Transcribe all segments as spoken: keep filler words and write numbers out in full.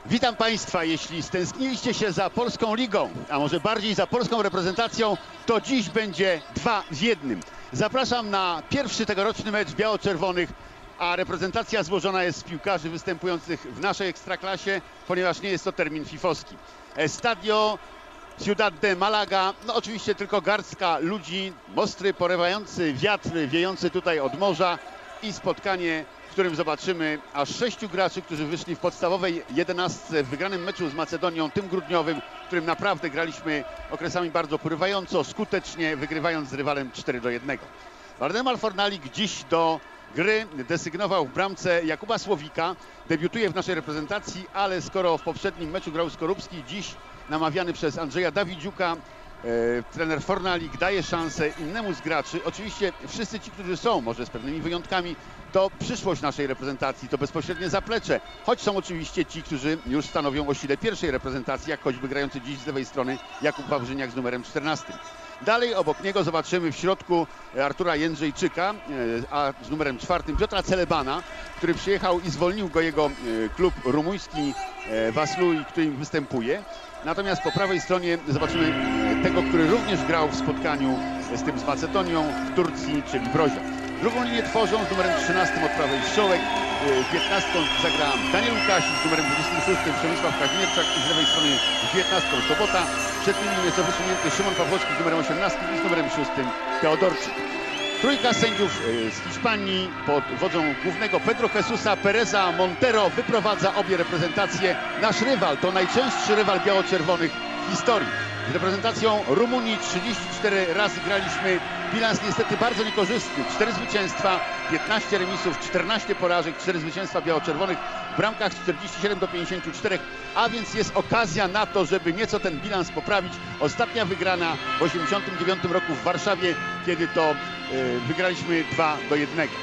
Witam Państwa, jeśli stęskniliście się za polską ligą, a może bardziej za polską reprezentacją, to dziś będzie dwa w jednym. Zapraszam na pierwszy tegoroczny mecz biało-czerwonych, a reprezentacja złożona jest z piłkarzy występujących w naszej ekstraklasie, ponieważ nie jest to termin fifowski. Estadio Ciudad de Malaga, no oczywiście tylko garstka ludzi, ostry, porywający wiatr, wiejący tutaj od morza i spotkanie, w którym zobaczymy aż sześciu graczy, którzy wyszli w podstawowej jedenastce w wygranym meczu z Macedonią, tym grudniowym, w którym naprawdę graliśmy okresami bardzo porywająco, skutecznie, wygrywając z rywalem cztery do jednego. Waldemar Fornalik dziś do gry desygnował w bramce Jakuba Słowika, debiutuje w naszej reprezentacji, ale skoro w poprzednim meczu grał Skorupski, dziś namawiany przez Andrzeja Dawidziuka, E, trener Fornalik daje szansę innemu z graczy. Oczywiście wszyscy ci, którzy są, może z pewnymi wyjątkami, to przyszłość naszej reprezentacji, to bezpośrednie zaplecze. Choć są oczywiście ci, którzy już stanowią o sile pierwszej reprezentacji, jak choćby grający dziś z lewej strony Jakub Wawrzyniak z numerem czternastym. Dalej obok niego zobaczymy w środku Artura Jędrzejczyka, a z numerem czwartym Piotra Celebana, który przyjechał i zwolnił go jego klub rumuński Vaslui, którym występuje. Natomiast po prawej stronie zobaczymy tego, który również grał w spotkaniu z tym z Macedonią w Turcji, czyli Brozia. Drugą linię tworzą z numerem trzynastym od prawej Szołek, piętnastką zagra Daniel Łukasik, z numerem dwudziestym szóstym Przemysław Kazimierczak i z lewej strony dziewiętnastką Sobota. Przed nimi nieco wysunięty Szymon Pawłowski z numerem osiemnastym i z numerem szóstym Teodorczyk. Trójka sędziów z Hiszpanii pod wodzą głównego Pedro Jesusa Pereza Montero wyprowadza obie reprezentacje. Nasz rywal to najczęstszy rywal biało-czerwonych w historii. Z reprezentacją Rumunii trzydzieści cztery razy graliśmy. Bilans niestety bardzo niekorzystny. cztery zwycięstwa, piętnaście remisów, czternaście porażek, cztery zwycięstwa biało-czerwonych w bramkach czterdzieści siedem do pięćdziesięciu czterech, a więc jest okazja na to, żeby nieco ten bilans poprawić. Ostatnia wygrana w osiemdziesiątym dziewiątym roku w Warszawie, kiedy to yy, wygraliśmy dwa do jednego.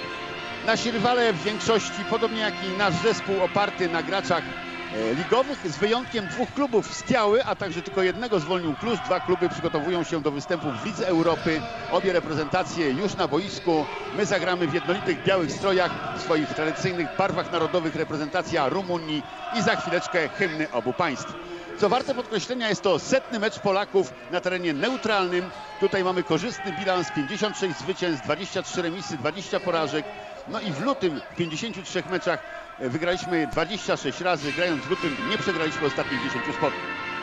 Nasi rywale w większości, podobnie jak i nasz zespół, oparty na graczach ligowych, z wyjątkiem dwóch klubów z Tiały, a także tylko jednego zwolnił Klucz. Dwa kluby przygotowują się do występów w Lidze Europy. Obie reprezentacje już na boisku. My zagramy w jednolitych białych strojach, w swoich tradycyjnych barwach narodowych, reprezentacja Rumunii i za chwileczkę hymny obu państw. Co warte podkreślenia, jest to setny mecz Polaków na terenie neutralnym. Tutaj mamy korzystny bilans, pięćdziesiąt sześć zwycięstw, dwadzieścia trzy remisy, dwadzieścia porażek. No i w lutym w pięćdziesięciu trzech meczach wygraliśmy dwadzieścia sześć razy. Grając w lutym nie przegraliśmy ostatnich dziesięciu spotkań.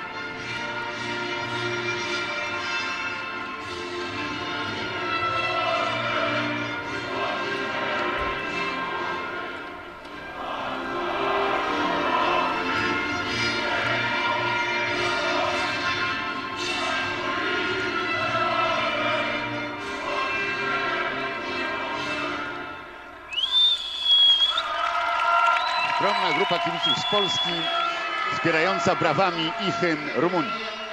Ogromna grupa kibiców z Polski wspierająca brawami i hymn Rumunii.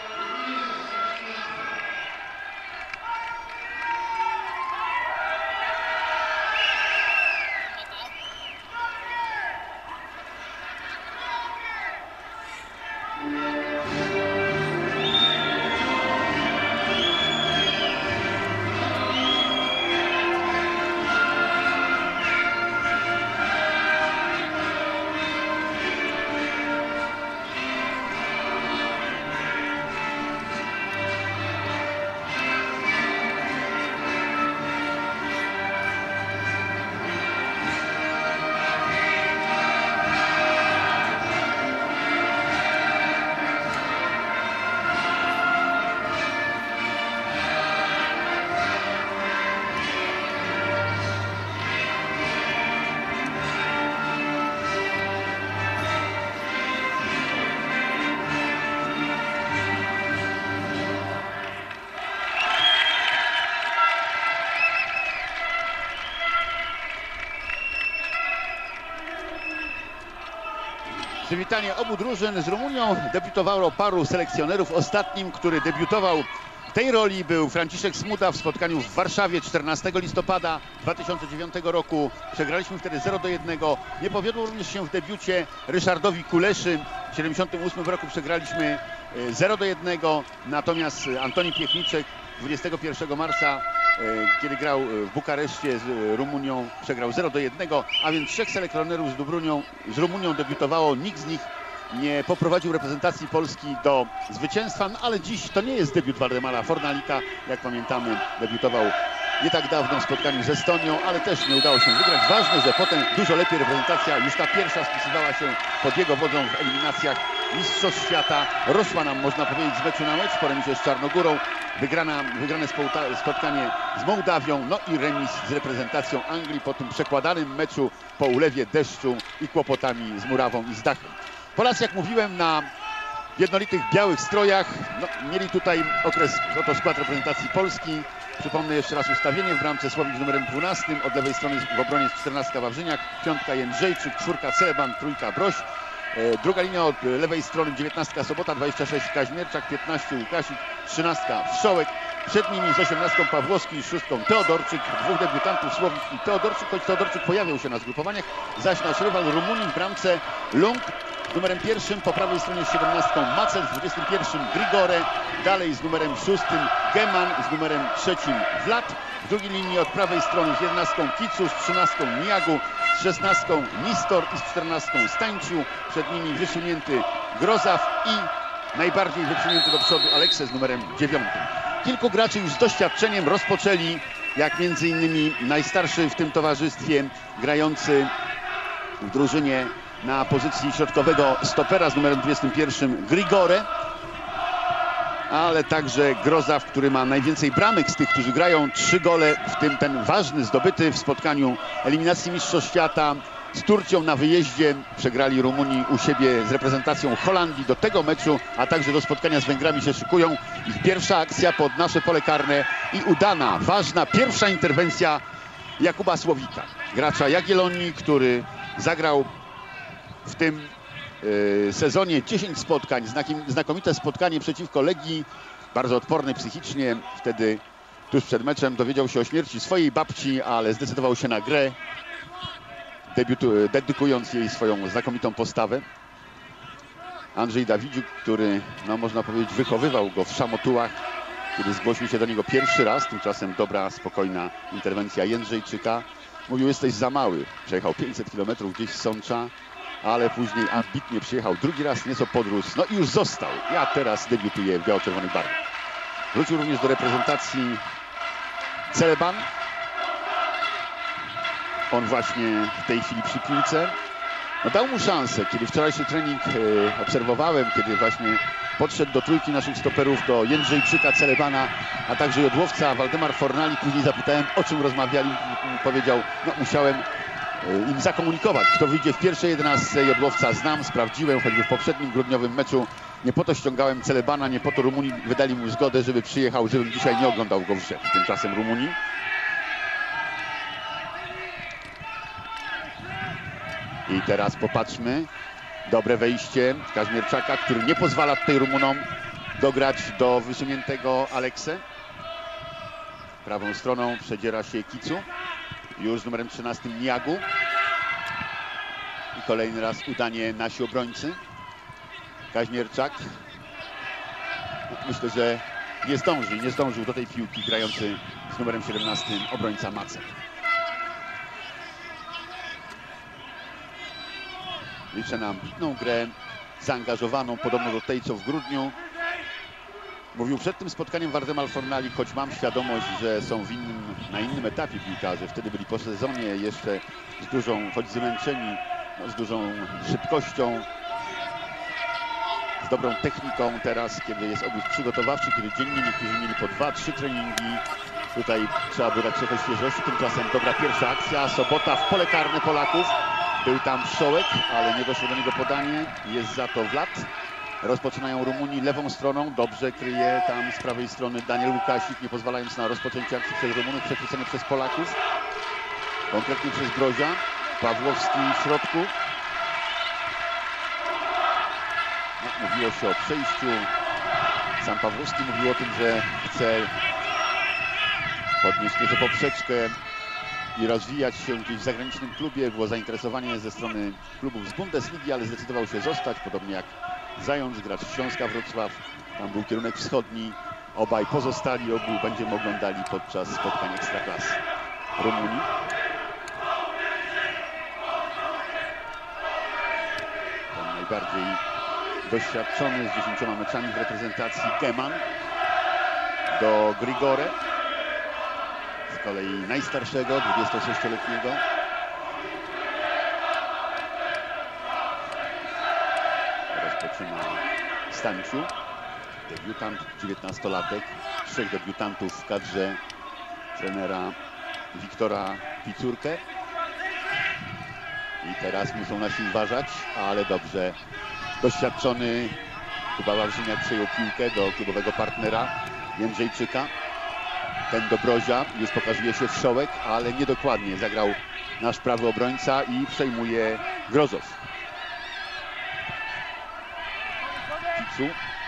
Przywitanie obu drużyn. Z Rumunią debiutowało paru selekcjonerów. Ostatnim, który debiutował w tej roli, był Franciszek Smuda w spotkaniu w Warszawie czternastego listopada dwa tysiące dziewiątego roku. Przegraliśmy wtedy zero do jednego. Nie powiodło również się w debiucie Ryszardowi Kuleszy. W siedemdziesiątym ósmym roku przegraliśmy zero do jednego. Natomiast Antoni Piechniczek dwudziestego pierwszego marca, kiedy grał w Bukareszcie z Rumunią, przegrał zero do jednego, a więc trzech selekcjonerów z, Dubrunią, z Rumunią debiutowało. Nikt z nich nie poprowadził reprezentacji Polski do zwycięstwa, no ale dziś to nie jest debiut Waldemara Fornalika. Jak pamiętamy, debiutował nie tak dawno w spotkaniu z Estonią, ale też nie udało się wygrać. Ważne, że potem dużo lepiej reprezentacja, już ta pierwsza spisywała się pod jego wodzą w eliminacjach Mistrzostw Świata. Rosła nam, można powiedzieć, z meczu na mecz po remisie z Czarnogórą. Wygrana, wygrane spotkanie z Mołdawią, no i remis z reprezentacją Anglii po tym przekładanym meczu po ulewie deszczu i kłopotami z murawą i z dachem. Polacy, jak mówiłem, na jednolitych białych strojach, no, mieli tutaj okres, oto skład reprezentacji Polski. Przypomnę jeszcze raz ustawienie: w bramce Słowik z numerem dwunastym, od lewej strony w obronie jest czternastka Wawrzyniak, piątka Jędrzejczyk, czwórka Celeban, trójka Broś. E, druga linia od lewej strony dziewiętnastka Sobota, dwadzieścia sześć Kaźmierczak, piętnaście Łukasik, trzynastka Wszołek. Przed nimi z osiemnastką Pawłowski i szóstką Teodorczyk, dwóch debiutantów Słowik i Teodorczyk, choć Teodorczyk pojawiał się na zgrupowaniach, zaś nasz rywal Rumunin w bramce Lung z numerem pierwszym, po prawej stronie z siedemnastką Macel, z dwudziestym pierwszym Grigore, dalej z numerem szóstym Geman, z numerem trzecim Vlad. W drugiej linii od prawej strony z jedenastką Kicu, z trzynastką Niagu, z szesnastką Nistor i z czternastką Stańciu. Przed nimi wysunięty Grozaw i najbardziej wysunięty do przodu Alekse z numerem dziewiątym. Kilku graczy już z doświadczeniem rozpoczęli, jak między innymi najstarszy w tym towarzystwie, grający w drużynie na pozycji środkowego stopera z numerem dwudziestym pierwszym Grigore, ale także Grozaw, który ma najwięcej bramek z tych, którzy grają, trzy gole, w tym ten ważny zdobyty w spotkaniu eliminacji Mistrzostw Świata z Turcją na wyjeździe. Przegrali Rumunii u siebie z reprezentacją Holandii. Do tego meczu, a także do spotkania z Węgrami się szykują. Ich pierwsza akcja pod nasze pole karne i udana, ważna pierwsza interwencja Jakuba Słowika, gracza Jagiellonii, który zagrał w tym yy, sezonie dziesięć spotkań, znakim, znakomite spotkanie przeciwko Legii, bardzo odporny psychicznie. Wtedy tuż przed meczem dowiedział się o śmierci swojej babci, ale zdecydował się na grę, debiutu, dedykując jej swoją znakomitą postawę. Andrzej Dawidziuk, który, no można powiedzieć, wychowywał go w Szamotułach, kiedy zgłosił się do niego pierwszy raz, tymczasem dobra, spokojna interwencja Jędrzejczyka. Mówił: jesteś za mały. Przejechał pięćset kilometrów gdzieś z Sącza, ale później ambitnie przyjechał drugi raz, nieco podrósł, no i już został. Ja teraz debiutuję w biało-czerwonych barwach. Wrócił również do reprezentacji Celeban. On właśnie w tej chwili przy piłce. No, dał mu szansę. Kiedy wczorajszy trening e, obserwowałem, kiedy właśnie podszedł do trójki naszych stoperów, do Jędrzejczyka, Celebana, a także jodłowca Waldemar Fornalik, później zapytałem, o czym rozmawiali. Powiedział: no musiałem im zakomunikować, kto wyjdzie w pierwszej jedenastce. Jodłowca znam, sprawdziłem, choćby w poprzednim grudniowym meczu. Nie po to ściągałem Celebana, nie po to Rumuni wydali mu zgodę, żeby przyjechał, żebym dzisiaj nie oglądał go w grze. Tymczasem Rumuni. I teraz popatrzmy. Dobre wejście Kaźmierczaka, który nie pozwala tutaj Rumunom dograć do wysuniętego Alekse. Prawą stroną przedziera się Kicu, już z numerem trzynastym Niagu. I kolejny raz udanie nasi obrońcy. Kaźmierczak. Myślę, że nie zdąży, nie zdążył do tej piłki grający z numerem siedemnastym obrońca Macel. Liczę na ambitną grę, zaangażowaną, podobno do tej, co w grudniu. Mówił przed tym spotkaniem Waldemar Fornalik, choć mam świadomość, że są w innym, na innym etapie piłkarze. Wtedy byli po sezonie jeszcze z dużą, choć zmęczeni, no, z dużą szybkością, z dobrą techniką. Teraz, kiedy jest obóz przygotowawczy, kiedy dziennie niektórzy mieli po dwa, trzy treningi, tutaj trzeba by dać trochę świeżości. Tymczasem dobra pierwsza akcja. Sobota w pole karne Polaków. Był tam Wszołek, ale nie doszło do niego podanie. Jest za to Vlad. Rozpoczynają Rumuni lewą stroną. Dobrze kryje tam z prawej strony Daniel Łukasik, nie pozwalając na rozpoczęcie akcji przez Rumunów. Przechwycony przez Polaków. Konkretnie przez Grozia. Pawłowski w środku. No, mówiło się o przejściu. Sam Pawłowski mówił o tym, że chce podnieść nieco poprzeczkę i rozwijać się gdzieś w zagranicznym klubie. Było zainteresowanie ze strony klubów z Bundesligi, ale zdecydował się zostać, podobnie jak Zając, gracz Śląska Wrocław. Tam był kierunek wschodni. Obaj pozostali, obu będziemy oglądali podczas spotkań Ekstraklasy Rumunii. Ten najbardziej doświadczony z dziesięcioma meczami w reprezentacji Geman do Grigore, z kolei najstarszego, dwudziestosześcioletniego. Rozpoczyna Stanciu, debiutant, dziewiętnastolatek, trzech debiutantów w kadrze trenera Wiktora Picurkę. I teraz muszą nasi uważać, ale dobrze. Doświadczony Kuba Wawrzyniak przejął piłkę do klubowego partnera Jędrzejczyka. Ten do Brozia, już pokazuje się wszołek, ale niedokładnie zagrał nasz prawy obrońca i przejmuje Grozow. Picu.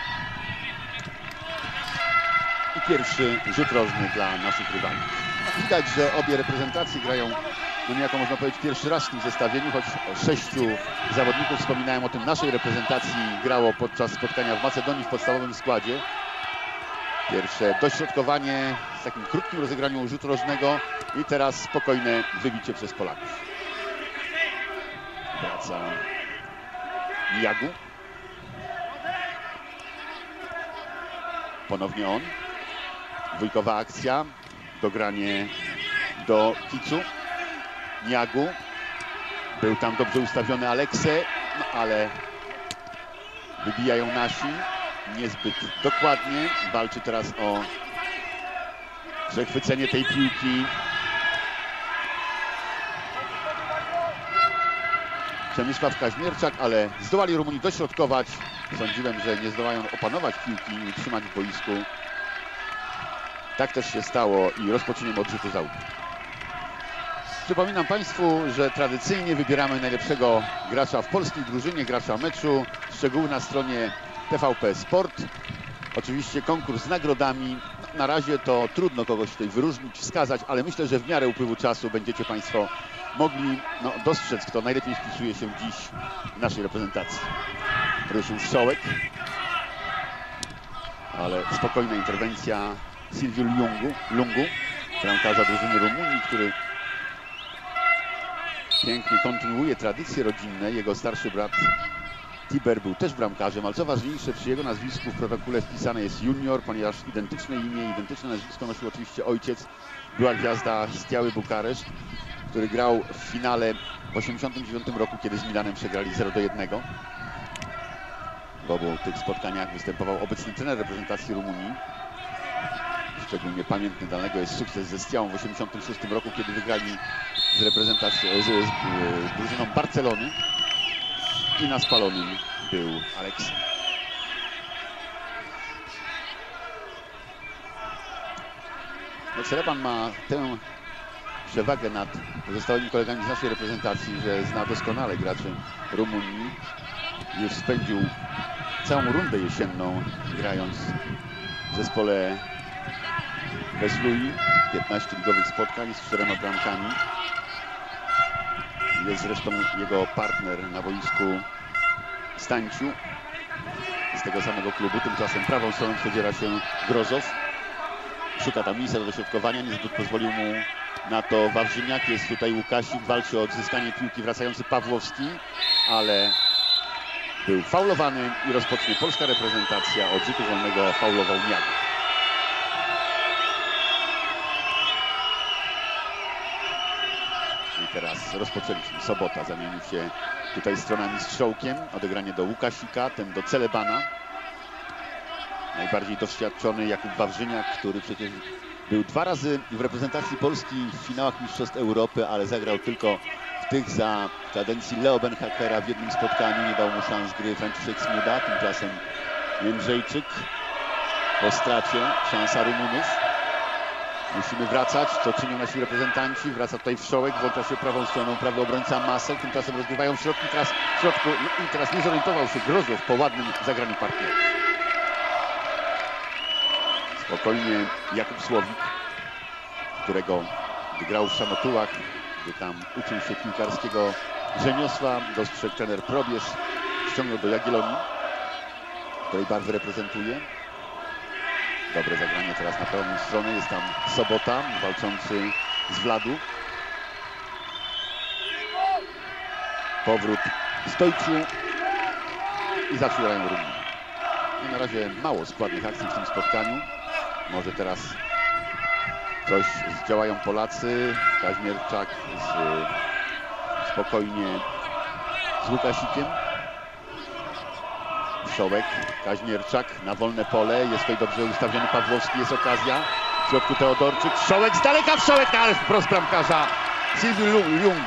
I pierwszy rzut rożny dla naszych rywali. Widać, że obie reprezentacje grają, no niejako można powiedzieć, pierwszy raz w tym zestawieniu, choć sześciu zawodników, wspominałem o tym, naszej reprezentacji grało podczas spotkania w Macedonii w podstawowym składzie. Pierwsze dośrodkowanie z takim krótkim rozegraniu rzutu rożnego i teraz spokojne wybicie przez Polaków. Wraca Niagu. Ponownie on. Dwójkowa akcja. Dogranie do Kicu. Niagu. Był tam dobrze ustawiony Alekse, no ale wybijają nasi. Niezbyt dokładnie. Walczy teraz o przechwycenie tej piłki. Przemysław Kaźmierczak, ale zdołali Rumuni dośrodkować. Sądziłem, że nie zdołają opanować piłki i utrzymać w boisku. Tak też się stało i rozpoczniemy od rzutu z autu. Przypominam Państwu, że tradycyjnie wybieramy najlepszego gracza w polskiej drużynie, gracza meczu. Szczegóły na stronie T V P Sport. Oczywiście konkurs z nagrodami. Na razie to trudno kogoś tutaj wyróżnić, wskazać, ale myślę, że w miarę upływu czasu będziecie Państwo mogli no, dostrzec, kto najlepiej wpisuje się dziś w naszej reprezentacji. Ruszył wszołek, ale spokojna interwencja Silviu Lungu, Lungu, bramkarza drużyny Rumunii, który pięknie kontynuuje tradycje rodzinne. Jego starszy brat Tiber był też bramkarzem, ale co ważniejsze, przy jego nazwisku w protokole wpisane jest junior, ponieważ identyczne imię, identyczne nazwisko nosił oczywiście ojciec. Była gwiazda Stiały Bukareszt, który grał w finale w osiemdziesiątym dziewiątym roku, kiedy z Milanem przegrali zero do jednego. W obu tych spotkaniach występował obecny trener reprezentacji Rumunii. Szczególnie pamiętny dla niego jest sukces ze Stiałą w osiemdziesiątym szóstym roku, kiedy wygrali z reprezentacją, z, z, z drużyną Barcelony. I na spalonym był Aleks. No, Cereban ma tę przewagę nad pozostałymi kolegami z naszej reprezentacji, że zna doskonale graczy Rumunii. Już spędził całą rundę jesienną grając w zespole Veslui. piętnaście ligowych spotkań z czterema bramkami. Jest zresztą jego partner na boisku Stanciu z tego samego klubu. Tymczasem prawą stroną przedziera się Grozow. Szuka tam miejsca do dośrodkowania. Niezbyt pozwolił mu na to Wawrzyniak. Jest tutaj Łukasik. Walczy o odzyskanie piłki wracający Pawłowski, ale był faulowany i rozpocznie polska reprezentacja. Od rzutu wolnego faulował Niagu. I teraz rozpoczęliśmy. Sobota zamienił się tutaj stronami z Szołkiem. Odegranie do Łukasika, ten do Celebana. Najbardziej doświadczony Jakub Wawrzyniak, który przecież był dwa razy w reprezentacji Polski w finałach Mistrzostw Europy, ale zagrał tylko w tych za kadencji Leo Benhakera w jednym spotkaniu. Nie dał mu szans gry Franciszek Smuda. Tymczasem Jędrzejczyk po stracie. Szansa Rumunów. Musimy wracać, co czynią nasi reprezentanci. Wraca tutaj Wszołek, włącza się prawą stroną, prawy obrońca Masek. Tymczasem rozgrywają środki, teraz w środku. No i teraz nie zorientował się Grozow po ładnym zagraniu partnerów. Spokojnie Jakub Słowik, którego gdy grał w Szamotułach, gdy tam uczył się piłkarskiego rzemiosła, dostrzegł trener Probierz, ściągnął do Jagiellonii, której barwy reprezentuje. Dobre zagranie teraz na prawą stronę. Jest tam Sobota, walczący z Wladu. Powrót Stojciu i zaczynają Rumunii. No, na razie mało składnych akcji w tym spotkaniu. Może teraz coś zdziałają Polacy. Kaźmierczak z, spokojnie z Łukasikiem. Wszołek, Kaźmierczak na wolne pole. Jest tutaj dobrze ustawiony Pawłowski. Jest okazja. W środku Teodorczyk. Wszołek z daleka. Wszołek, no ale wprost bramkarza Sylwiu Lungu.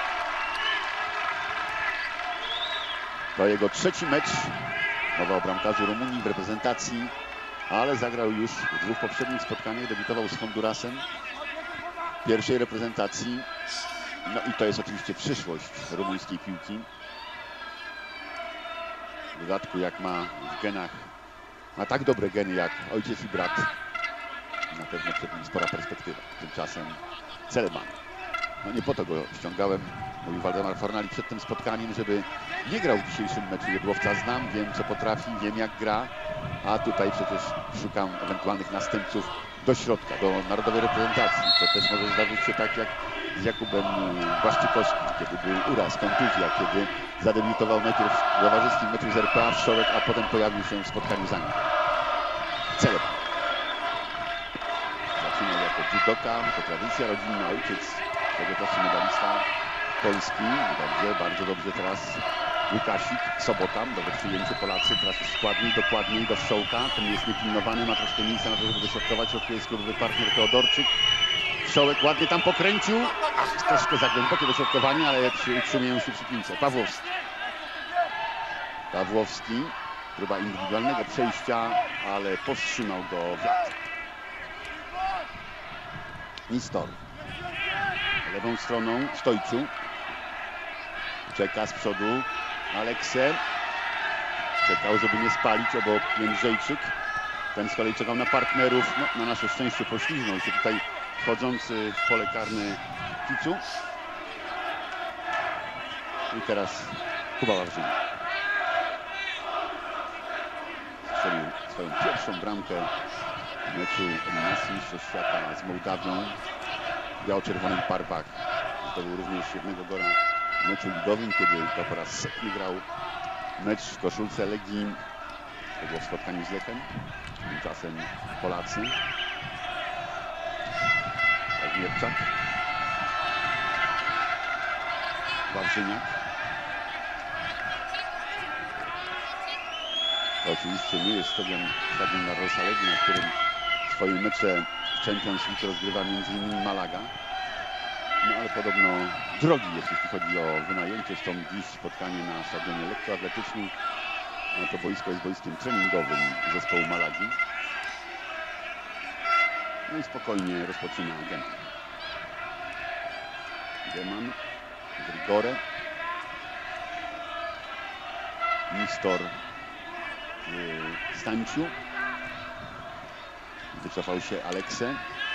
To jego trzeci mecz. Mowa o bramkarzu Rumunii w reprezentacji, ale zagrał już w dwóch poprzednich spotkaniach. Debiutował z Hondurasem w pierwszej reprezentacji. No i to jest oczywiście przyszłość rumuńskiej piłki. W dodatku, jak ma w genach, ma tak dobre geny jak ojciec i brat, na pewno przed nim spora perspektywa. Tymczasem Celeban. No nie po to go ściągałem, mówił Waldemar Fornalik przed tym spotkaniem, żeby nie grał w dzisiejszym meczu Jedłowca. Znam, wiem co potrafi, wiem jak gra, a tutaj przecież szukam ewentualnych następców do środka, do narodowej reprezentacji. To też może zdarzyć się tak jak z Jakubem Błaszczykowskim, kiedy był uraz, kontuzja, kiedy zadebiutował najpierw w towarzyskim meczu z R P A Wszołek, a potem pojawił się w spotkaniu za nim. Celeban. Zaczynał jako judoka, to tradycja rodzinna, ojciec tego czasu medalista Polski. Dobrze, bardzo dobrze teraz Łukasik, Sobota, dobre przyjęcie Polacy, teraz już składniej, dokładniej do Wszołka. Ten jest niepilnowany, ma troszkę miejsca na to, żeby dośrodkować. Środku jest klubowy partner Teodorczyk. Wszołek ładnie tam pokręcił. Ach, troszkę za głębokie dośrodkowanie, ale utrzymują się przy piłce. Pawłowski. Pawłowski. Próba indywidualnego przejścia, ale powstrzymał go wiatr. Nistor. Lewą stroną Stojciu. Czeka z przodu Alekse. Czekał, żeby nie spalić obok Jędrzejczyk. Ten z kolei czekał na partnerów. No, na nasze szczęście pośliznął się tutaj wchodzący w pole karne Kicu. I teraz Kuba Wawrzyniak. Strzelił swoją pierwszą bramkę w meczu eliminacji Mistrzostw Świata z Mołdawią w biało-czerwonych barwach. To był również jednego gola w meczu ligowym, kiedy to po raz setny grał mecz w koszulce Legii. To było w spotkaniu z Lechem. Tymczasem Polacy. Kaźmierczak. Wawrzyniak. To oczywiście nie jest stadion, stadion La Rosaleda, na którym swoje mecze w Champions League rozgrywa między innymi Malaga. No ale podobno drogi jest, jeśli chodzi o wynajęcie. Stąd dziś spotkanie na stadionie lekkoatletycznym. No to boisko jest boiskiem treningowym zespołu Malagi. No i spokojnie rozpoczyna Geman. Geman, Grigore, Nistor, Stanciu. Wycofał się Alekse.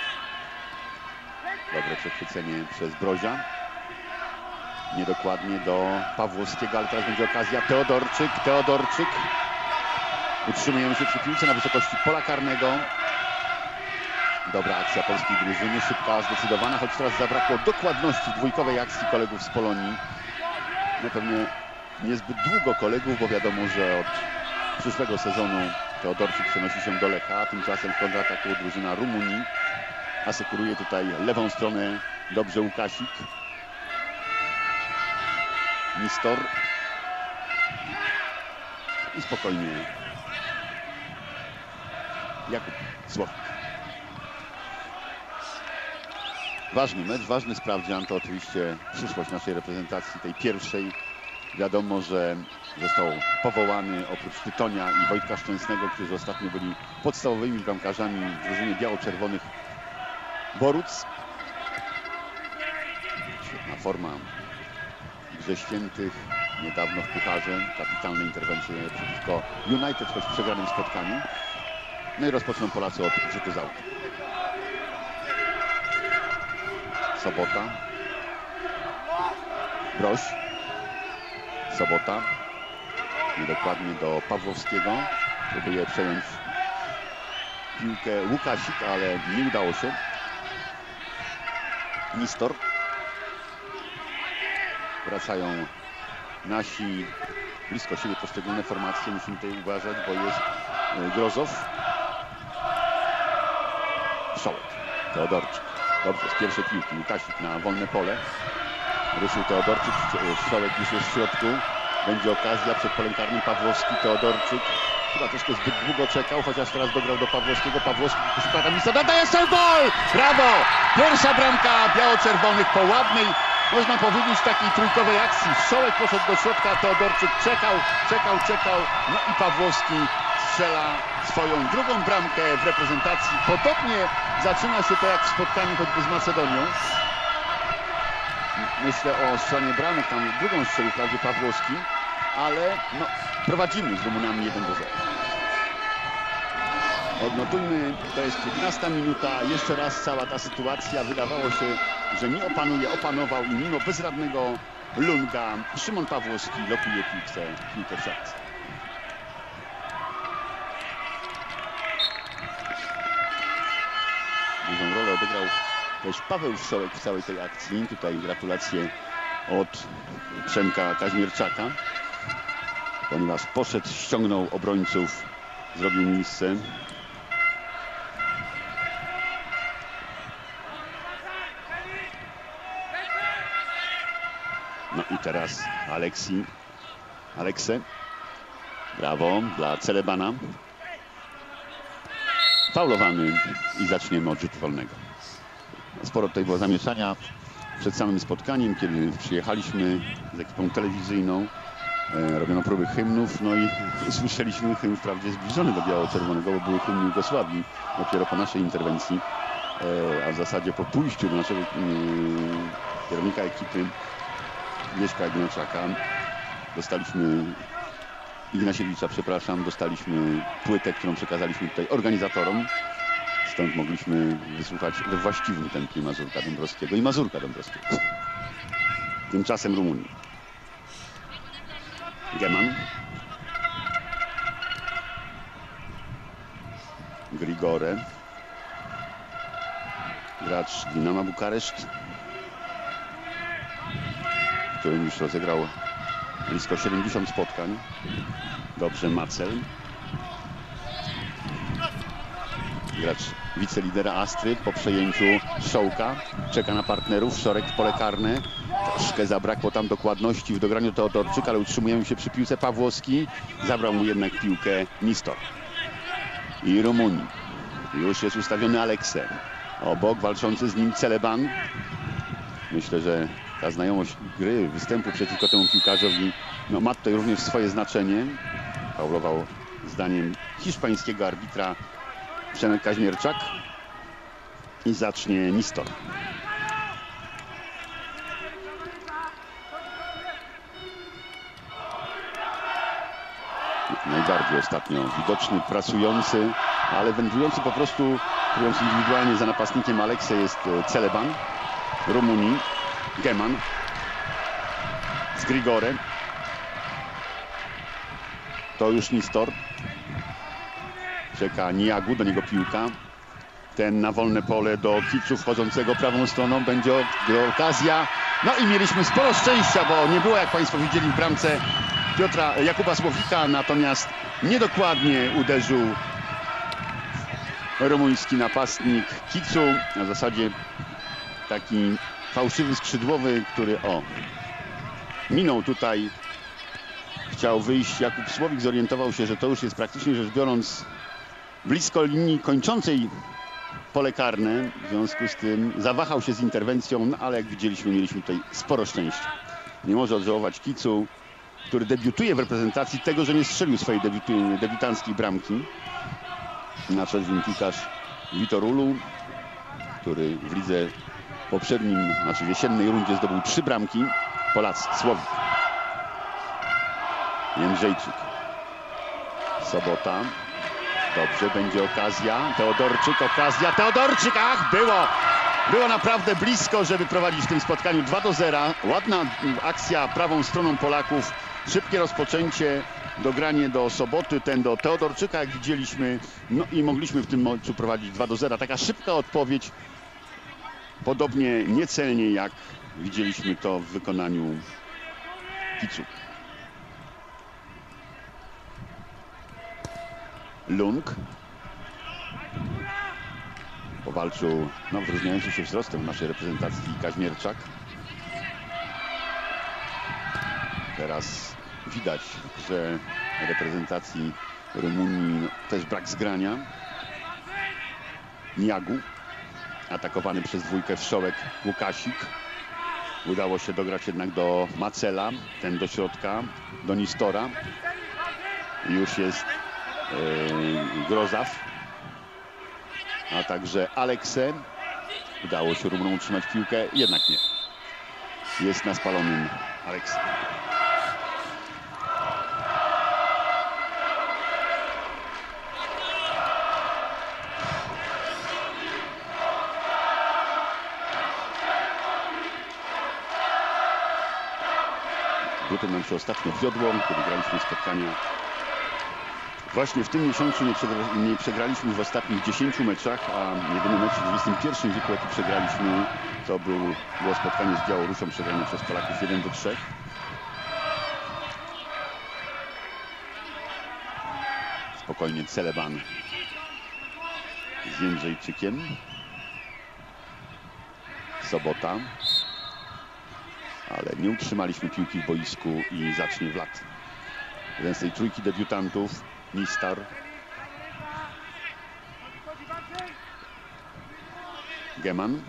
Dobre przechwycenie przez Brozia. Niedokładnie do Pawłowskiego, ale teraz będzie okazja. Teodorczyk, Teodorczyk. Utrzymujemy się przy piłce na wysokości pola karnego. Dobra akcja polskiej drużyny, szybka, zdecydowana, choć teraz zabrakło dokładności dwójkowej akcji kolegów z Polonii. No pewnie niezbyt długo kolegów, bo wiadomo, że od przyszłego sezonu Teodorczyk przenosi się do Lecha, a tymczasem w kontrataku drużyna Rumunii asekuruje tutaj lewą stronę dobrze Łukasik. Nistor. I spokojnie Jakub Słowik. Ważny mecz, ważny sprawdzian, to oczywiście przyszłość naszej reprezentacji, tej pierwszej. Wiadomo, że został powołany oprócz Tytonia i Wojtka Szczęsnego, którzy ostatnio byli podstawowymi bramkarzami w drużynie biało-czerwonych Boruc. Świetna forma w Grze Świętych, niedawno w Pucharze, kapitalne interwencje przeciwko United, choć w przegranym spotkaniu. No i rozpoczną Polacy od rzutu z autu. Sobota. Broś. Sobota. Niedokładnie do Pawłowskiego. Próbuje przejąć piłkę Łukasik, ale nie udało się. Nistor. Wracają nasi blisko siebie poszczególne formacje. Musimy tutaj uważać, bo jest Grozow. Szołek. Teodorczyk. Dobrze, z pierwszej piłki. Łukasik na wolne pole. Ruszył Teodorczyk. Szołek już jest w środku. Będzie okazja przed polem karnym. Pawłowski, Teodorczyk. Chyba troszkę zbyt długo czekał, chociaż teraz dograł do Pawłowskiego. Pawłowski szuka tam miejsca. Nadaje jeszcze gol! Brawo! Pierwsza bramka biało-czerwonych po ładnej, można powiedzieć, takiej trójkowej akcji. Szołek poszedł do środka, Teodorczyk czekał, czekał, czekał. No i Pawłowski strzela swoją drugą bramkę w reprezentacji. Podobnie zaczyna się to jak w spotkaniu choćby z Macedonią. Myślę o strzelaniu bramek, tam drugą strzelił wprawdzie Pawłowski, ale no, prowadzimy z Rumunami jeden do zera. Odnotujmy, to jest piętnasta minuta, jeszcze raz cała ta sytuacja. Wydawało się, że nie opanuje, opanował i mimo bezradnego Lunga Szymon Pawłowski lokuje piłkę, piłkę w siatce. Dużą rolę odegrał też Paweł Szołek w całej tej akcji. Tutaj gratulacje od Przemka Kaźmierczaka, ponieważ poszedł, ściągnął obrońców, zrobił miejsce. No i teraz Aleksi, Alekse. Brawo dla Celebana. Faulowany i zaczniemy od rzutu wolnego. Sporo tutaj było zamieszania przed samym spotkaniem, kiedy przyjechaliśmy z ekipą telewizyjną. E, robiono próby hymnów, no i słyszeliśmy hymn wprawdzie zbliżony do biało-czerwonego, bo były hymny Jugosławii dopiero po naszej interwencji, e, a w zasadzie po pójściu do naszego e, kierownika ekipy Mieszka Ignaczaka dostaliśmy, Ignasiewicza, przepraszam, dostaliśmy płytę, którą przekazaliśmy tutaj organizatorom. Stąd mogliśmy wysłuchać we właściwym tempie Mazurka Dąbrowskiego i Mazurka Dąbrowskiego. Tymczasem Rumunii. Geman. Grigore. Gracz Dinama Bukareszt, którym już rozegrał blisko siedemdziesiąt spotkań. Dobrze Macel. Gracz wicelidera Astry po przejęciu Szołka. Czeka na partnerów. Szorek w pole karne. Troszkę zabrakło tam dokładności w dograniu Teodorczyka, ale utrzymujemy się przy piłce. Pawłowski. Zabrał mu jednak piłkę Nistor. I Rumunii. Już jest ustawiony Alekse. Obok walczący z nim Celeban. Myślę, że ta znajomość gry, występu przeciwko temu piłkarzowi, no, ma tutaj również swoje znaczenie. Faulował zdaniem hiszpańskiego arbitra Przemek Kaźmierczak. I zacznie Nistor. Najbardziej ostatnio widoczny, pracujący, ale wędrujący po prostu, próbując indywidualnie za napastnikiem Alekse, jest Celeban. Rumunii. Geman. Z Grigore. To już Nistor. Czeka Niagu, do niego piłka. Ten na wolne pole do Kiczu wchodzącego prawą stroną. Będzie okazja. No i mieliśmy sporo szczęścia, bo nie było, jak Państwo widzieli, w bramce Piotra Jakuba Słowika, natomiast niedokładnie uderzył rumuński napastnik Kicu. Na zasadzie taki fałszywy skrzydłowy, który o minął tutaj. Chciał wyjść Jakub Słowik, zorientował się, że to już jest praktycznie rzecz biorąc blisko linii kończącej pole karne. W związku z tym zawahał się z interwencją, no ale jak widzieliśmy, mieliśmy tutaj sporo szczęścia. Nie może odżałować Kicu, który debiutuje w reprezentacji, tego, że nie strzelił swojej debiutu, debiutanckiej bramki. Nadszedł w nim piłkarz Vitor Ulu, który w lidze poprzednim, znaczy w jesiennej rundzie zdobył trzy bramki. Polacy, Słowik. Jędrzejczyk. Sobota. Dobrze, będzie okazja. Teodorczyk, okazja. Teodorczyk, ach, było! Było naprawdę blisko, żeby prowadzić w tym spotkaniu dwa do zera. Ładna akcja prawą stroną Polaków. Szybkie rozpoczęcie, dogranie do Soboty, ten do Teodorczyka, jak widzieliśmy. No i mogliśmy w tym meczu prowadzić dwa do zera. Taka szybka odpowiedź. Podobnie niecelnie, jak widzieliśmy to w wykonaniu Kicu. Lung. Powalczył no, wyróżniający się wzrostem w naszej reprezentacji Kaźmierczak. Teraz widać, że reprezentacji Rumunii no, też brak zgrania. Niagu atakowany przez dwójkę Wszołek, Łukasik. Udało się dograć jednak do Macela, ten do środka, do Nistora. Już jest yy, Grozaw, a także Alekse. Udało się Rumunom utrzymać piłkę, jednak nie. Jest na spalonym Alekse. To nam się ostatnio wiodło, kiedy graliśmy spotkania. Właśnie w tym miesiącu nie, przegra nie przegraliśmy w ostatnich dziesięciu meczach, a jedyny mecz w dwudziestym pierwszym wieku, jaki przegraliśmy, to był, było spotkanie z Białorusią przegrane przez Polaków jeden do trzech. Spokojnie Celeban z Jędrzejczykiem. Sobota. Ale nie utrzymaliśmy piłki w boisku i zacznie Wlad. Jeden z tej trójki debiutantów, Nistar. Geman.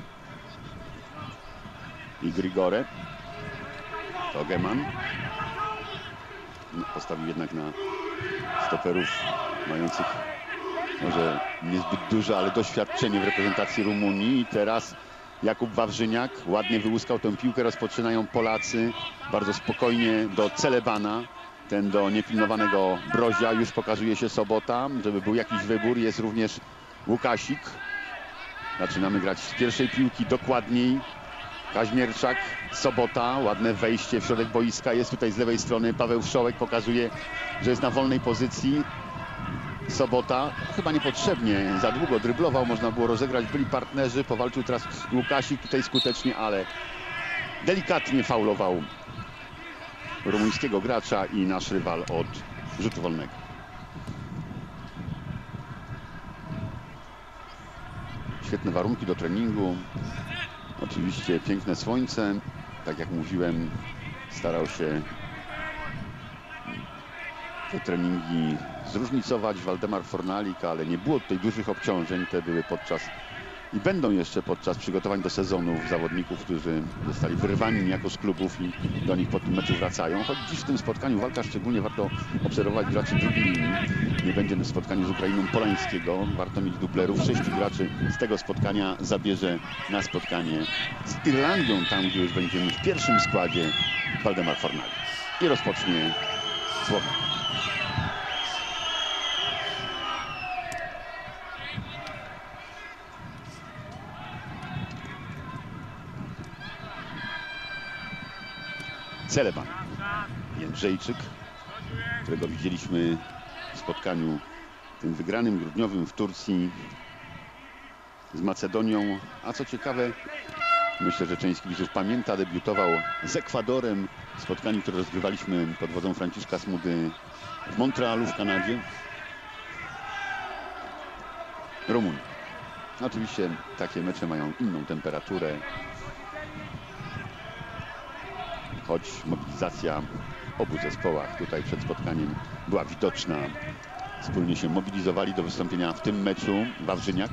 I Grigore. To Geman. No, postawił jednak na stoperów mających może niezbyt duże, ale doświadczenie w reprezentacji Rumunii. I teraz Jakub Wawrzyniak ładnie wyłuskał tę piłkę, rozpoczynają Polacy bardzo spokojnie do Celebana, ten do niepilnowanego Brozia, już pokazuje się Sobota, żeby był jakiś wybór, jest również Łukasik. Zaczynamy grać z pierwszej piłki dokładniej. Kaźmierczak, Sobota, ładne wejście w środek boiska, jest tutaj z lewej strony Paweł Wszołek, pokazuje, że jest na wolnej pozycji. Sobota chyba niepotrzebnie za długo dryblował, można było rozegrać, byli partnerzy, powalczył teraz Łukasik tutaj skutecznie, ale delikatnie faulował rumuńskiego gracza i nasz rywal od rzutu wolnego. Świetne warunki do treningu, oczywiście piękne słońce, tak jak mówiłem, starał się te treningi zróżnicować Waldemar Fornalik, ale nie było tutaj dużych obciążeń. Te były podczas i będą jeszcze podczas przygotowań do sezonów zawodników, którzy zostali wyrwani niejako z klubów i do nich po tym meczu wracają. Choć dziś w tym spotkaniu walka szczególnie warto obserwować graczy drugiej linii. Nie będzie w spotkaniu z Ukrainą Polańskiego. Warto mieć dublerów. Sześciu graczy z tego spotkania zabierze na spotkanie z Irlandią, tam gdzie już będziemy w pierwszym składzie Waldemar Fornalik. I rozpocznie Słowak. Celeban, Jędrzejczyk, którego widzieliśmy w spotkaniu tym wygranym grudniowym w Turcji z Macedonią. A co ciekawe, myślę, że część kibiców pamięta, debiutował z Ekwadorem w spotkaniu, które rozgrywaliśmy pod wodzą Franciszka Smudy w Montrealu w Kanadzie. Rumunia. Oczywiście takie mecze mają inną temperaturę. Choć mobilizacja w obu zespołach tutaj przed spotkaniem była widoczna. Wspólnie się mobilizowali do wystąpienia w tym meczu. Wawrzyniak.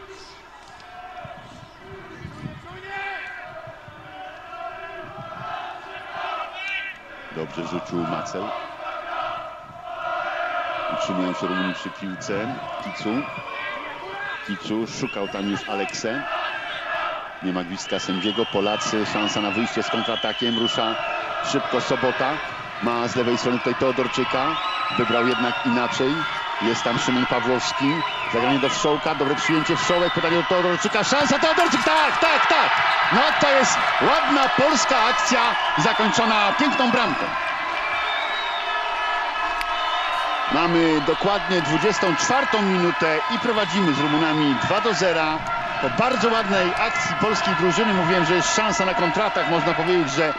Dobrze rzucił Macel. Utrzymują się Rumuni przy piłce. Kicu. Kicu szukał tam już Alekse. Nie ma gwizdka sędziego. Polacy, szansa na wyjście z kontratakiem. Rusza szybko Sobota. Ma z lewej strony tutaj Teodorczyka. Wybrał jednak inaczej. Jest tam Szymon Pawłowski. Zagranie do Wszołka. Dobre przyjęcie Wszołek. Podanie do Teodorczyka. Szansa Teodorczyk. Tak, tak, tak. No to jest ładna polska akcja zakończona piękną bramką. Mamy dokładnie dwudziestą czwartą minutę i prowadzimy z Rumunami dwa do zera. Po bardzo ładnej akcji polskiej drużyny mówiłem, że jest szansa na kontratak. Można powiedzieć, że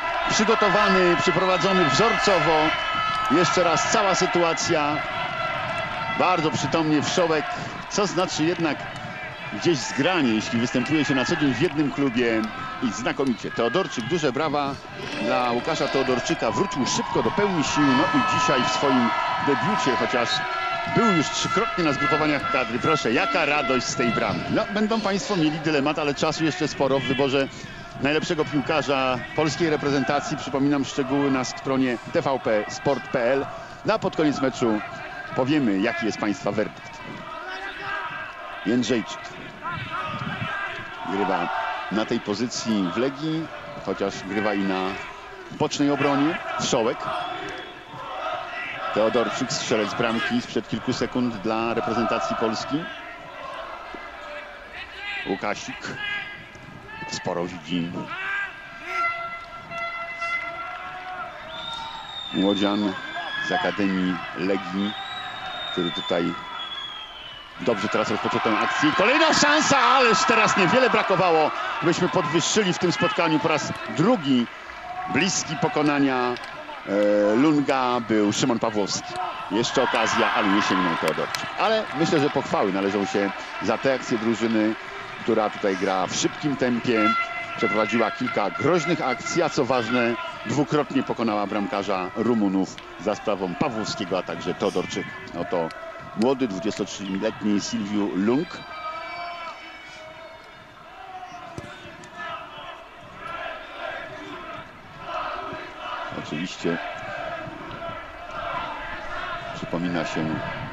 przygotowany, przyprowadzony wzorcowo. Jeszcze raz cała sytuacja Bardzo przytomnie Wszołek, co znaczy jednak gdzieś zgranie, jeśli występuje się na co dzień w jednym klubie i znakomicie. Teodorczyk, duże brawa dla Łukasza Teodorczyka. Wrócił szybko do pełni sił, no i dzisiaj w swoim debiucie, chociaż był już trzykrotnie na zgrupowaniach kadry. Proszę, jaka radość z tej bramki. No, będą państwo mieli dylemat, ale czasu jeszcze sporo w wyborze najlepszego piłkarza polskiej reprezentacji. Przypominam szczegóły na stronie t v p sport kropka p l. Na pod koniec meczu powiemy, jaki jest państwa werdykt. Jędrzejczyk grywa na tej pozycji w Legii, chociaż grywa i na bocznej obronie. Wszołek. Teodorczyk, strzelec bramki sprzed kilku sekund dla reprezentacji Polski. Łukasik sporo widzi. Młodzian z Akademii Legii, który tutaj dobrze teraz rozpoczął tę akcję. Kolejna szansa, ależ teraz niewiele brakowało, byśmy podwyższyli w tym spotkaniu. Po raz drugi bliski pokonania e, Lunga był Szymon Pawłowski. Jeszcze okazja, ale nie sięgnął Teodorczyk. Ale myślę, że pochwały należą się za tę akcję drużyny, która tutaj gra w szybkim tempie. Przeprowadziła kilka groźnych akcji, a co ważne, dwukrotnie pokonała bramkarza Rumunów za sprawą Pawłowskiego, a także Teodorczyka. Oto młody, dwudziestotrzyletni Silviu Lung. Oczywiście przypomina się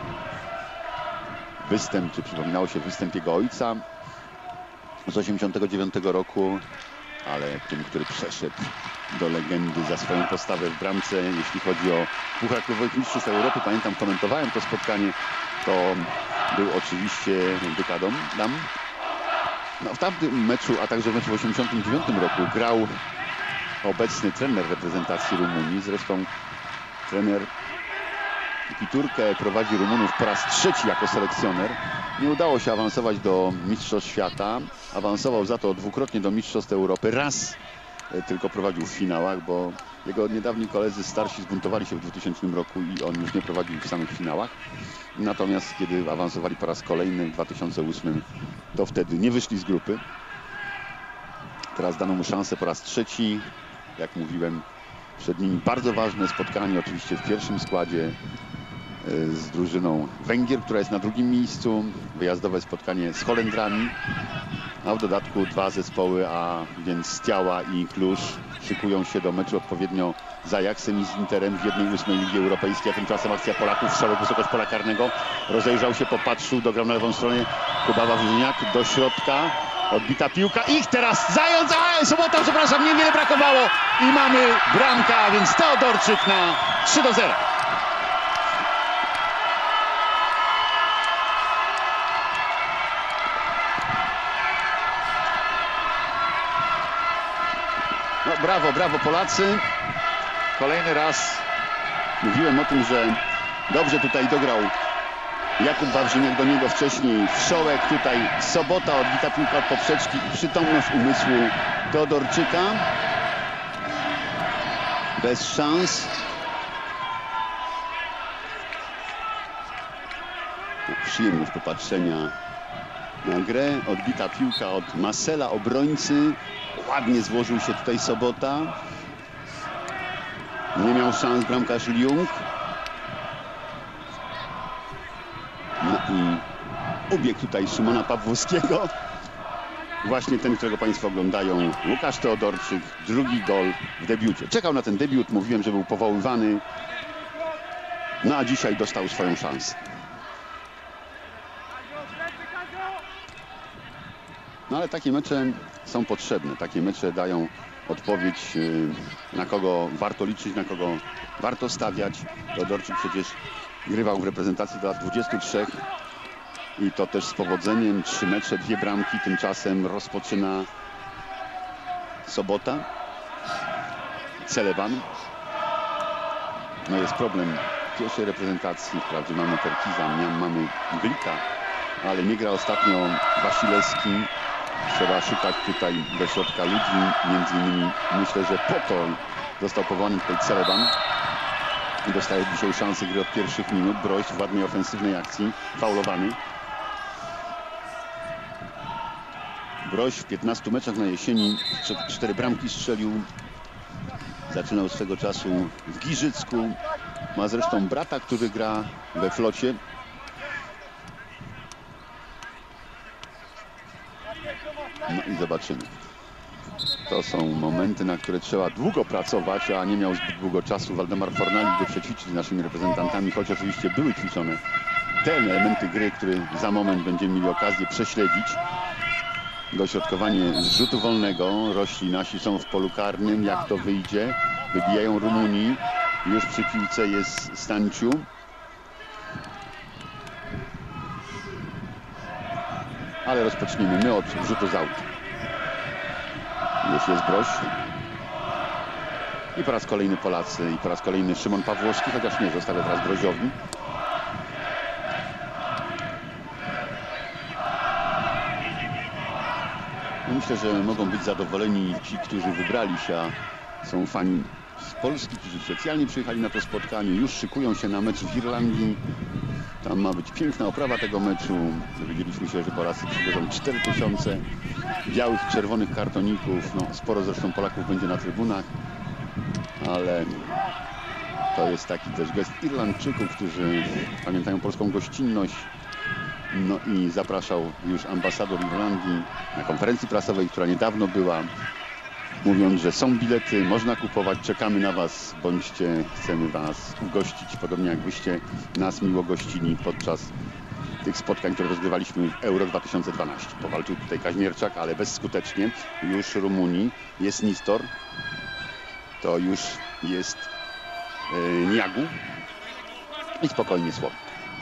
występ, czy przypominało się występ jego ojca z osiemdziesiątego dziewiątego roku, ale tym, który przeszedł do legendy za swoją postawę w bramce. Jeśli chodzi o Puchar Klubowych Mistrzów Europy, pamiętam, komentowałem to spotkanie, to był oczywiście dykadą dam. No, w tamtym meczu, a także w meczu w osiemdziesiątym dziewiątym roku grał obecny trener reprezentacji Rumunii. Zresztą trener Piturkę prowadzi Rumunów po raz trzeci jako selekcjoner. Nie udało się awansować do Mistrzostw Świata. Awansował za to dwukrotnie do Mistrzostw Europy. Raz tylko prowadził w finałach, bo jego niedawni koledzy starsi zbuntowali się w dwutysięcznym roku i on już nie prowadził w samych finałach. Natomiast kiedy awansowali po raz kolejny w dwa tysiące ósmym, to wtedy nie wyszli z grupy. Teraz dano mu szansę po raz trzeci. Jak mówiłem, przed nimi bardzo ważne spotkanie, oczywiście w pierwszym składzie z drużyną Węgier, która jest na drugim miejscu. Wyjazdowe spotkanie z Holendrami, a w dodatku dwa zespoły, a więc Stiała i Kluż, szykują się do meczu odpowiednio z Ajaxem i z Interem w jednej ósmej Ligi Europejskiej, a tymczasem akcja Polaków. Wszołek, wysokość pola karnego, rozejrzał się, popatrzył, dograł na lewą stronę. Kuba Wawrzyniak do środka, odbita piłka, ich teraz Zając, a Sobota, przepraszam, niewiele brakowało i mamy bramkę, a więc Teodorczyk na trzy do zera. No, brawo, brawo Polacy. Kolejny raz mówiłem o tym, że dobrze tutaj dograł Jakub Wawrzyniak, do niego wcześniej Wszołek, tutaj Sobota, odbita piłka od poprzeczki i przytomność umysłu Teodorczyka. Bez szans. Przyjemność popatrzenia na grę. Odbita piłka od Masela, obrońcy. Ładnie złożył się tutaj Sobota. Nie miał szans bramkarz Ljung. No i ubieg tutaj Szymona Pawłowskiego. Właśnie ten, którego państwo oglądają. Łukasz Teodorczyk, drugi gol w debiucie. Czekał na ten debiut, mówiłem, że był powoływany. No a dzisiaj dostał swoją szansę. No ale takie mecze są potrzebne. Takie mecze dają odpowiedź, na kogo warto liczyć, na kogo warto stawiać. Teodorczyk przecież grywał w reprezentacji do lat dwudziestu trzech i to też z powodzeniem. Trzy mecze, dwie bramki. Tymczasem rozpoczyna Sobota. Celeban. No jest problem w pierwszej reprezentacji. Wprawdzie mamy Terkiza, mamy Glika, ale nie gra ostatnio Wasilewski. Trzeba szukać tutaj do środka ludzi. Między innymi myślę, że po to został powołany tutaj Celeban. dostaje dzisiaj szansę gry od pierwszych minut. Broś w ładnej ofensywnej akcji, faulowany. Broś w piętnastu meczach na jesieni cztery bramki strzelił. Zaczynał swego czasu w Giżycku. Ma zresztą brata, który gra we flocie. No i zobaczymy. To są momenty, na które trzeba długo pracować, a nie miał zbyt długo czasu Waldemar Fornalik, by przećwiczyć z naszymi reprezentantami, choć oczywiście były ćwiczone te elementy gry, które za moment będziemy mieli okazję prześledzić. Dośrodkowanie z rzutu wolnego. Rośli nasi są w polu karnym. Jak to wyjdzie? Wybijają Rumuni. Już przy piłce jest Stanciu. Ale rozpoczniemy my od rzutu z autu. Już jest Broś. I po raz kolejny Polacy. I po raz kolejny Szymon Pawłowski, chociaż nie, zostawia teraz Broźowi. Myślę, że mogą być zadowoleni ci, którzy wybrali się, a są fani z Polski, którzy specjalnie przyjechali na to spotkanie. Już szykują się na mecz w Irlandii. Tam ma być piękna oprawa tego meczu. Dowiedzieliśmy się, że Polacy przywiozą cztery tysiące białych i czerwonych kartoników. No, sporo zresztą Polaków będzie na trybunach, ale to jest taki też gest Irlandczyków, którzy pamiętają polską gościnność. No i zapraszał już ambasador Irlandii na konferencji prasowej, która niedawno była, mówiąc, że są bilety, można kupować, czekamy na was, bądźcie, chcemy was ugościć, podobnie jak wyście nas miło gościli podczas tych spotkań, które rozgrywaliśmy w Euro dwa tysiące dwanaście. Powalczył tutaj Kaźmierczak, ale bezskutecznie. Już Rumunii, jest Nistor, to już jest yy, Niagu i spokojnie Słowik.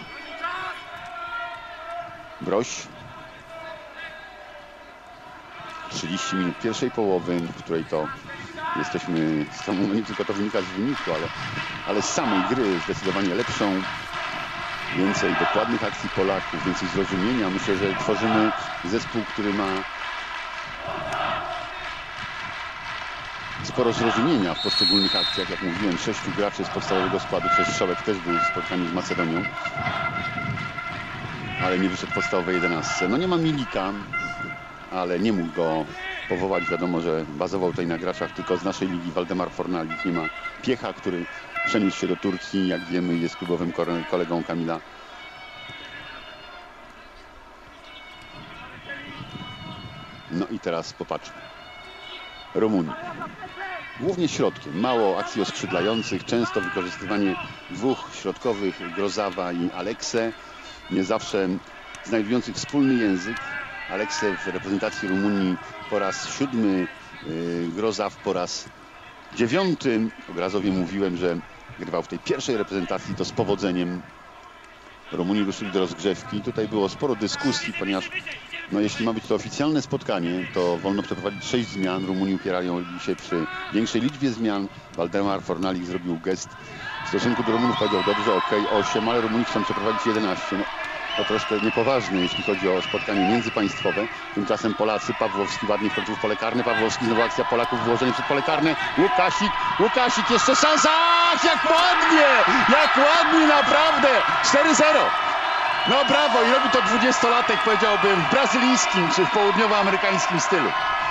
Broś. trzydzieści minut pierwszej połowy, w której to jesteśmy, no nie tylko to wynika z wyniku, ale, ale z samej gry zdecydowanie lepszą. Więcej dokładnych akcji Polaków, więcej zrozumienia. Myślę, że tworzymy zespół, który ma sporo zrozumienia w poszczególnych akcjach. Jak mówiłem, sześciu graczy z podstawowego składu, przecież Szołek też był w spotkaniu z Macedonią, ale nie wyszedł w podstawowej jedenastce. No nie ma Milika, ale nie mógł go powołać. Wiadomo, że bazował tutaj na graczach tylko z naszej ligi. Waldemar Fornalik. Nie ma Piecha, który przeniósł się do Turcji. Jak wiemy, jest klubowym kolegą Kamila. No i teraz popatrzmy. Rumunii. Głównie środkiem. Mało akcji oskrzydlających. Często wykorzystywanie dwóch środkowych, Grozawa i Alekse. Nie zawsze znajdujących wspólny język. Alekse w reprezentacji Rumunii po raz siódmy, yy, Grozaw po raz dziewiąty. O Grozowie mówiłem, że grywał w tej pierwszej reprezentacji, to z powodzeniem. Rumuni ruszyli do rozgrzewki. Tutaj było sporo dyskusji, ponieważ no, jeśli ma być to oficjalne spotkanie, to wolno przeprowadzić sześć zmian. Rumuni upierają się przy większej liczbie zmian. Waldemar Fornalik zrobił gest w stosunku do Rumunów, powiedział dobrze, ok, osiem, ale Rumuni chcą przeprowadzić jedenaście. No, to troszkę niepoważne, jeśli chodzi o spotkanie międzypaństwowe. Tymczasem Polacy, Pawłowski ładnie wchodził w pole karne. Pawłowski, znowu akcja Polaków, wyłożenie przed pole karne. Łukasik, Łukasik, jeszcze szansa! Ach, jak ładnie! Jak ładnie, naprawdę! cztery zero. No brawo, i robi to dwudziestolatek, powiedziałbym, w brazylijskim czy w południowoamerykańskim stylu.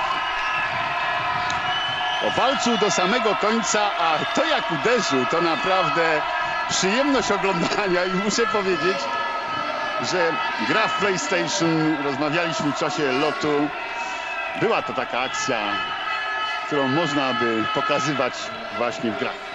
Walczył do samego końca, a to jak uderzył, to naprawdę przyjemność oglądania i muszę powiedzieć, że gra w PlayStation, rozmawialiśmy w czasie lotu, była to taka akcja, którą można by pokazywać właśnie w grach.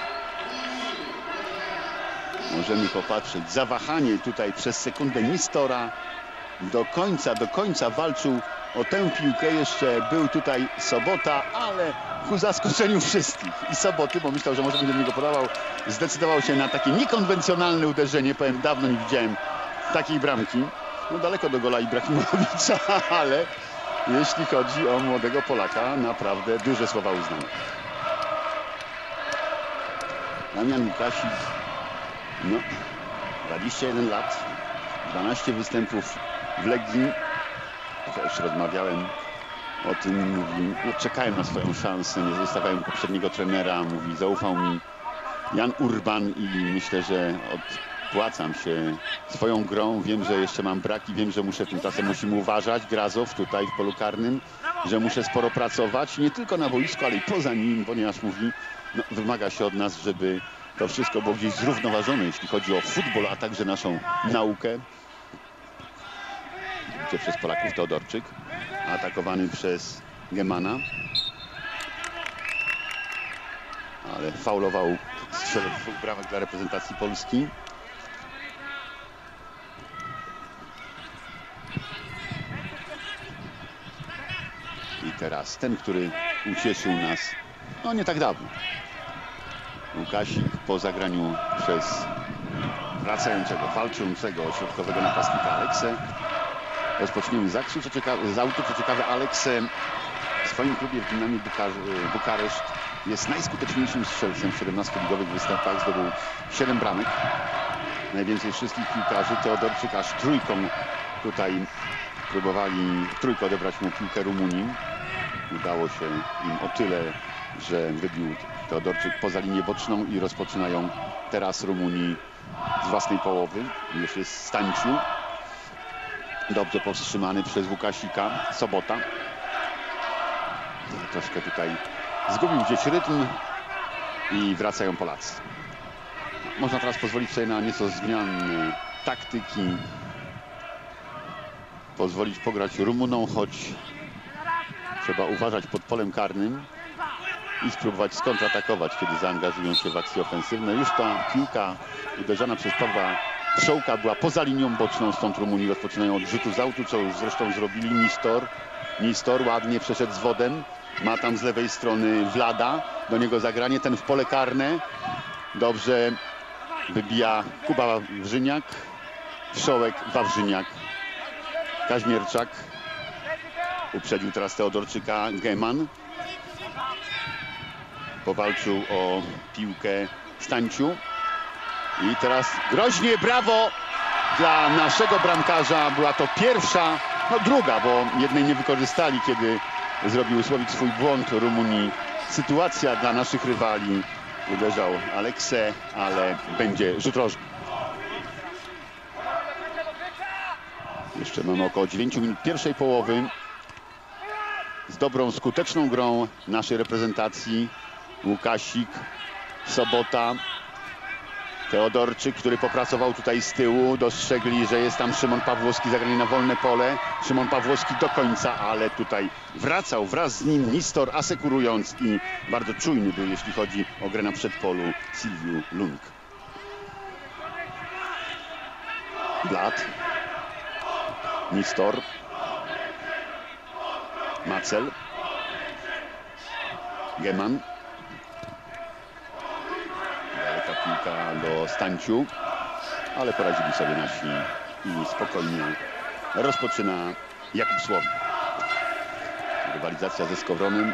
Możemy popatrzeć, zawahanie tutaj przez sekundę Nistora, do końca, do końca walczył o tę piłkę, jeszcze był tutaj Sobota, ale ku zaskoczeniu wszystkich i Soboty, bo myślał, że może będzie do niego podawał, zdecydował się na takie niekonwencjonalne uderzenie. Powiem, dawno nie widziałem takiej bramki. No daleko do gola Ibrahimowicza, ale jeśli chodzi o młodego Polaka, naprawdę duże słowa uznania. Damian Łukasik, no, dwadzieścia jeden lat, dwanaście występów w Legii. Też rozmawiałem o tym, mówi, no, czekałem na swoją szansę, nie zostawiałem poprzedniego trenera, mówi, zaufał mi Jan Urban i myślę, że odpłacam się swoją grą. Wiem, że jeszcze mam braki, wiem, że muszę tymczasem musimy uważać. Grazow tutaj w polu karnym, że muszę sporo pracować, nie tylko na boisku, ale i poza nim, ponieważ mówi, no, wymaga się od nas, żeby to wszystko było gdzieś zrównoważone, jeśli chodzi o futbol, a także naszą naukę. Gdzie przez Polaków Teodorczyk, atakowany przez Gemana. Ale faulował strzelec dwóch bramek dla reprezentacji Polski. I teraz ten, który ucieszył nas, no nie tak dawno. Łukasik po zagraniu przez wracającego, walczącego środkowego napastnika Aleksę. Rozpoczniemy z akcji, co ciekawe, z autu, co ciekawe, Aleks w swoim klubie w Dynamie Bukar Bukareszt jest najskuteczniejszym strzelcem w siedemnastoligowych występach, zdobył siedem bramek. Najwięcej wszystkich piłkarzy. Teodorczyk aż trójką tutaj próbowali trójkę odebrać mu piłkę Rumunii. Udało się im o tyle, że wybił Teodorczyk poza linię boczną i rozpoczynają teraz Rumunii z własnej połowy. Już jest Stanciu. Dobrze powstrzymany przez Łukasika. Sobota. Troszkę tutaj zgubił gdzieś rytm i wracają Polacy. Można teraz pozwolić sobie na nieco zmian taktyki. Pozwolić pograć Rumunom, choć trzeba uważać pod polem karnym i spróbować skontratakować, kiedy zaangażują się w akcje ofensywne. Już ta piłka uderzona przez Pawła Wszołka była poza linią boczną, stąd Rumuni rozpoczynają od rzutu z autu, co już zresztą zrobili. Nistor. Nistor ładnie przeszedł z wodem. Ma tam z lewej strony Wlada. Do niego zagranie, ten w pole karne. Dobrze wybija Kuba Wawrzyniak. Wszołek, Wawrzyniak. Kaźmierczak. Uprzedził teraz Teodorczyka Geman. Powalczył o piłkę Stanciu. I teraz groźnie, brawo dla naszego bramkarza. Była to pierwsza, no druga, bo jednej nie wykorzystali, kiedy zrobił Słowik swój błąd Rumunii. Sytuacja dla naszych rywali. Uderzał Aleksę, ale będzie rzut rożny. Jeszcze mamy około dziewięciu minut pierwszej połowy. Z dobrą, skuteczną grą naszej reprezentacji. Łukasik, Sobota, Teodorczyk, który popracował tutaj z tyłu. Dostrzegli, że jest tam Szymon Pawłowski, zagranie na wolne pole. Szymon Pawłowski do końca, ale tutaj wracał wraz z nim Nistor, asekurując, i bardzo czujny był, jeśli chodzi o grę na przedpolu, Silviu Lung. Blat. Nistor. Macel. Geman. Daleka piłka do Stanciu, ale poradzili sobie nasi i spokojnie rozpoczyna Jakub Słowik. Rywalizacja ze Skowronem.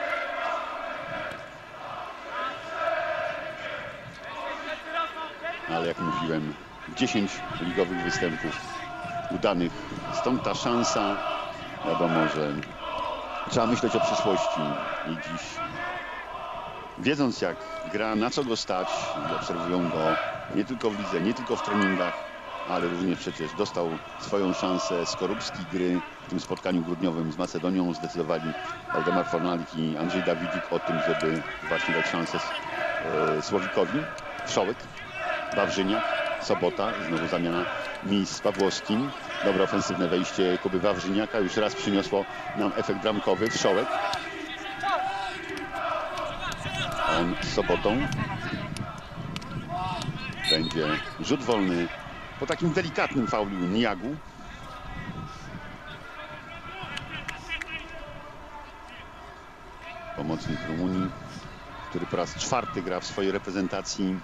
Ale jak mówiłem, dziesięć ligowych występów udanych. Stąd ta szansa. Wiadomo, że trzeba myśleć o przyszłości i dziś, wiedząc jak gra, na co go stać, i obserwują go nie tylko w lidze, nie tylko w treningach, ale również przecież dostał swoją szansę Skorupski gry w tym spotkaniu grudniowym z Macedonią. Zdecydowali Waldemar Fornalik i Andrzej Dawidzik o tym, żeby właśnie dać szansę e, Słowikowi. Wszołek, Wawrzyniak, Sobota, znowu zamiana miejsc z Pawłowskim. Dobre ofensywne wejście Kuby Wawrzyniaka już raz przyniosło nam efekt bramkowy. Wszołek. On z Sobotą. Będzie rzut wolny po takim delikatnym faulu Niagu. Pomocnik Rumunii, który po raz czwarty gra w swojej reprezentacji.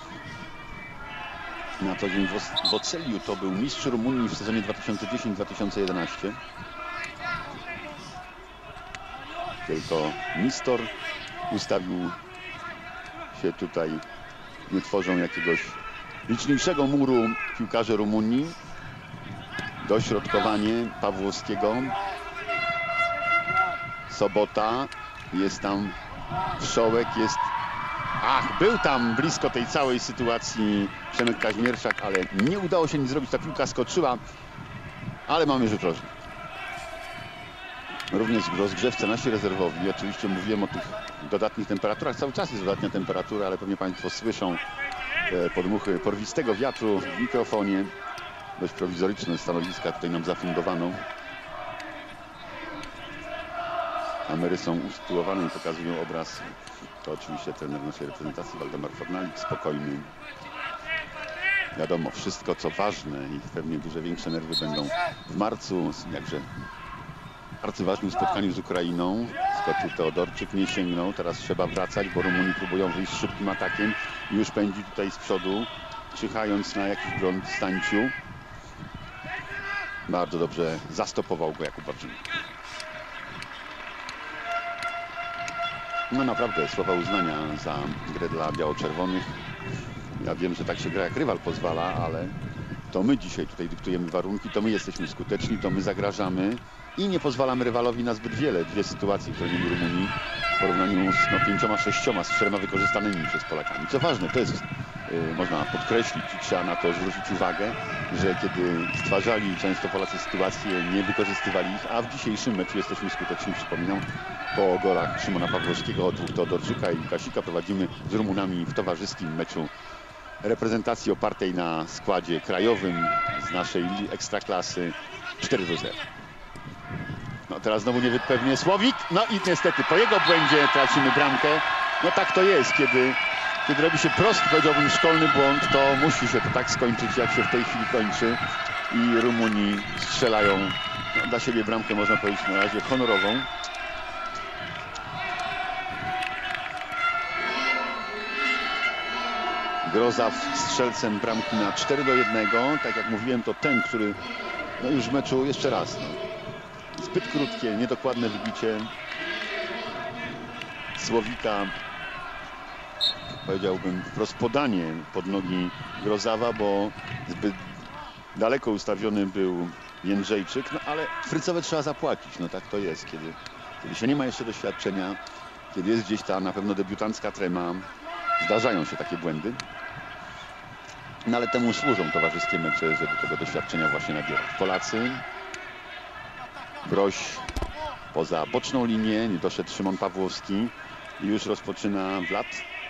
Na co dzień w Oceliu to był mistrz Rumunii w sezonie dwa tysiące dziesiątym dwa tysiące jedenastym. Tylko Nistor ustawił się tutaj, nie tworzą jakiegoś liczniejszego muru piłkarze Rumunii. Dośrodkowanie Pawłowskiego. Sobota, jest tam Wszołek, jest Ach, był tam blisko tej całej sytuacji Przemek Kaźmierczak, ale nie udało się nic zrobić. Ta piłka skoczyła, ale mamy rzut rożny. Również w rozgrzewce nasi rezerwowi. Oczywiście mówiłem o tych dodatnich temperaturach. Cały czas jest dodatnia temperatura, ale pewnie Państwo słyszą te podmuchy porwistego wiatru w mikrofonie. Dość prowizoryczne stanowiska tutaj nam zafundowano. Kamery są usytuowane i pokazują obraz. To oczywiście trener naszej reprezentacji Waldemar Fornalik, spokojny. Wiadomo, wszystko co ważne i pewnie dużo większe nerwy będą w marcu, jakże arcyważnym spotkaniu z Ukrainą. Skoczył Teodorczyk, nie sięgnął, teraz trzeba wracać, bo Rumuni próbują wyjść z szybkim atakiem. Już pędzi tutaj z przodu, czyhając na jakiś grunt Stanciu. Bardzo dobrze zastopował go Jakub Wawrzyniak. No naprawdę słowa uznania za grę dla biało-czerwonych. Ja wiem, że tak się gra jak rywal pozwala, ale to my dzisiaj tutaj dyktujemy warunki, to my jesteśmy skuteczni, to my zagrażamy i nie pozwalamy rywalowi na zbyt wiele. Dwie sytuacje, które mieli Rumunii w porównaniu z no, pięcioma, sześcioma, z czterema wykorzystanymi przez Polakami. Co ważne, to jest, yy, można podkreślić i trzeba na to zwrócić uwagę, że kiedy stwarzali często Polacy sytuacje, nie wykorzystywali ich, a w dzisiejszym meczu jesteśmy skuteczni. Przypominam, po golach Szymona Pawłowskiego, dwóch Teodorczyka i Kasika prowadzimy z Rumunami w towarzyskim meczu reprezentacji opartej na składzie krajowym z naszej ekstraklasy cztery do zera. No teraz znowu niepewnie Słowik, no i niestety po jego błędzie tracimy bramkę. No tak to jest, kiedy, kiedy robi się prosty, powiedziałbym, szkolny błąd, to musi się to tak skończyć, jak się w tej chwili kończy. I Rumuni strzelają no, dla siebie bramkę, można powiedzieć, na razie honorową. Groza strzelcem bramki na cztery do jednego. Tak jak mówiłem, to ten, który no już w meczu jeszcze raz. No, zbyt krótkie, niedokładne wybicie Słowika. Powiedziałbym wprost podanie pod nogi Grozawa, bo zbyt daleko ustawiony był Jędrzejczyk. No ale frycowe trzeba zapłacić. No tak to jest, kiedy, kiedy się nie ma jeszcze doświadczenia, kiedy jest gdzieś ta na pewno debiutancka trema. Zdarzają się takie błędy. No ale temu służą towarzyskie mecze, żeby tego doświadczenia właśnie nabierać. Polacy. Broś poza boczną linię. Nie doszedł Szymon Pawłowski. I już rozpoczyna Wlad.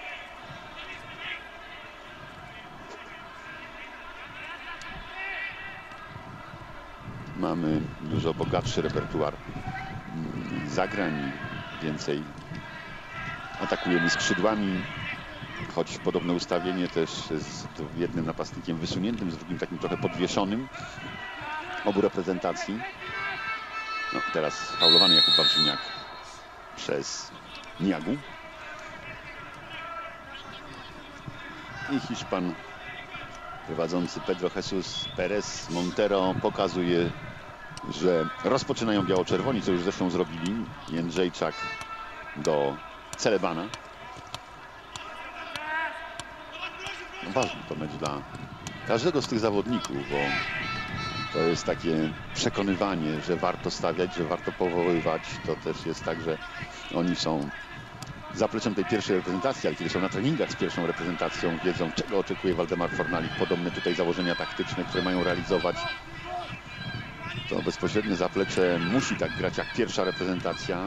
Mamy dużo bogatszy repertuar zagrań. Więcej atakujemy skrzydłami. Choć podobne ustawienie też z jednym napastnikiem wysuniętym, z drugim takim trochę podwieszonym obu reprezentacji. No, teraz faulowany Jakub Wawrzyniak przez Niagu. I Hiszpan prowadzący Pedro Jesus Perez Montero pokazuje, że rozpoczynają biało-czerwoni, co już zresztą zrobili. Jędrzejczak do Celebana. Ważny to mecz dla każdego z tych zawodników, bo to jest takie przekonywanie, że warto stawiać, że warto powoływać. To też jest tak, że oni są zapleczem tej pierwszej reprezentacji, ale kiedy są na treningach z pierwszą reprezentacją, wiedzą, czego oczekuje Waldemar Fornalik. Podobne tutaj założenia taktyczne, które mają realizować. To bezpośrednie zaplecze musi tak grać jak pierwsza reprezentacja.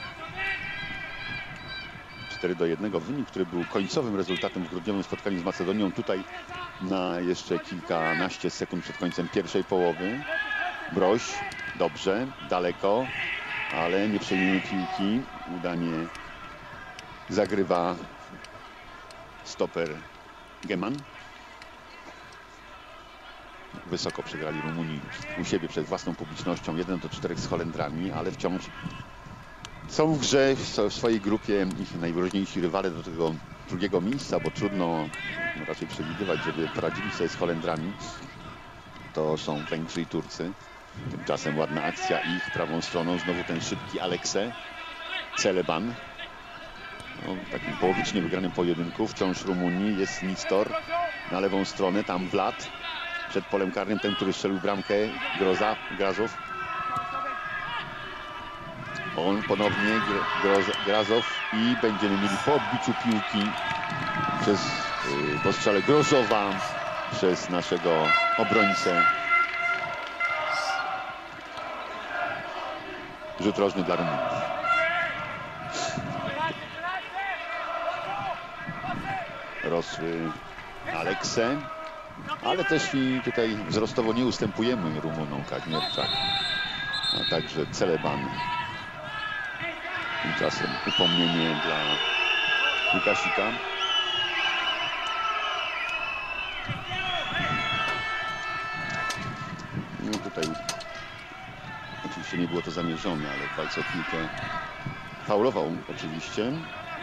cztery do jednego wynik, który był końcowym rezultatem w grudniowym spotkaniu z Macedonią. Tutaj na jeszcze kilkanaście sekund przed końcem pierwszej połowy. Broś, dobrze, daleko, ale nie przejmuje piłki. Udanie zagrywa stoper Geman. Wysoko przegrali Rumuni u siebie przed własną publicznością. jeden do czterech z Holendrami, ale wciąż są w grze w swojej grupie ich najgroźniejsi rywale do tego drugiego miejsca, bo trudno raczej przewidywać, żeby poradzili sobie z Holendrami. To są Węgrzy i Turcy. Tymczasem ładna akcja ich prawą stroną. Znowu ten szybki Alekse. Celeban. No, w takim połowicznie wygranym pojedynku. Wciąż Rumunii. Jest Nistor na lewą stronę. Tam Wlad. Przed polem karnym ten, który strzelił bramkę. Groza, Grazow. On ponownie Grazow i będziemy mieli po odbiciu piłki przez yy, po strzale Grozowa, przez naszego obrońcę. Rzut rożny dla Rumunii. Rosły Alekse, ale też i tutaj wzrostowo nie ustępujemy Rumunom. Kaźmierczak, a także Celeban. Tymczasem upomnienie dla Łukasika. No tutaj oczywiście nie było to zamierzone, ale walce o piłkę faulował oczywiście.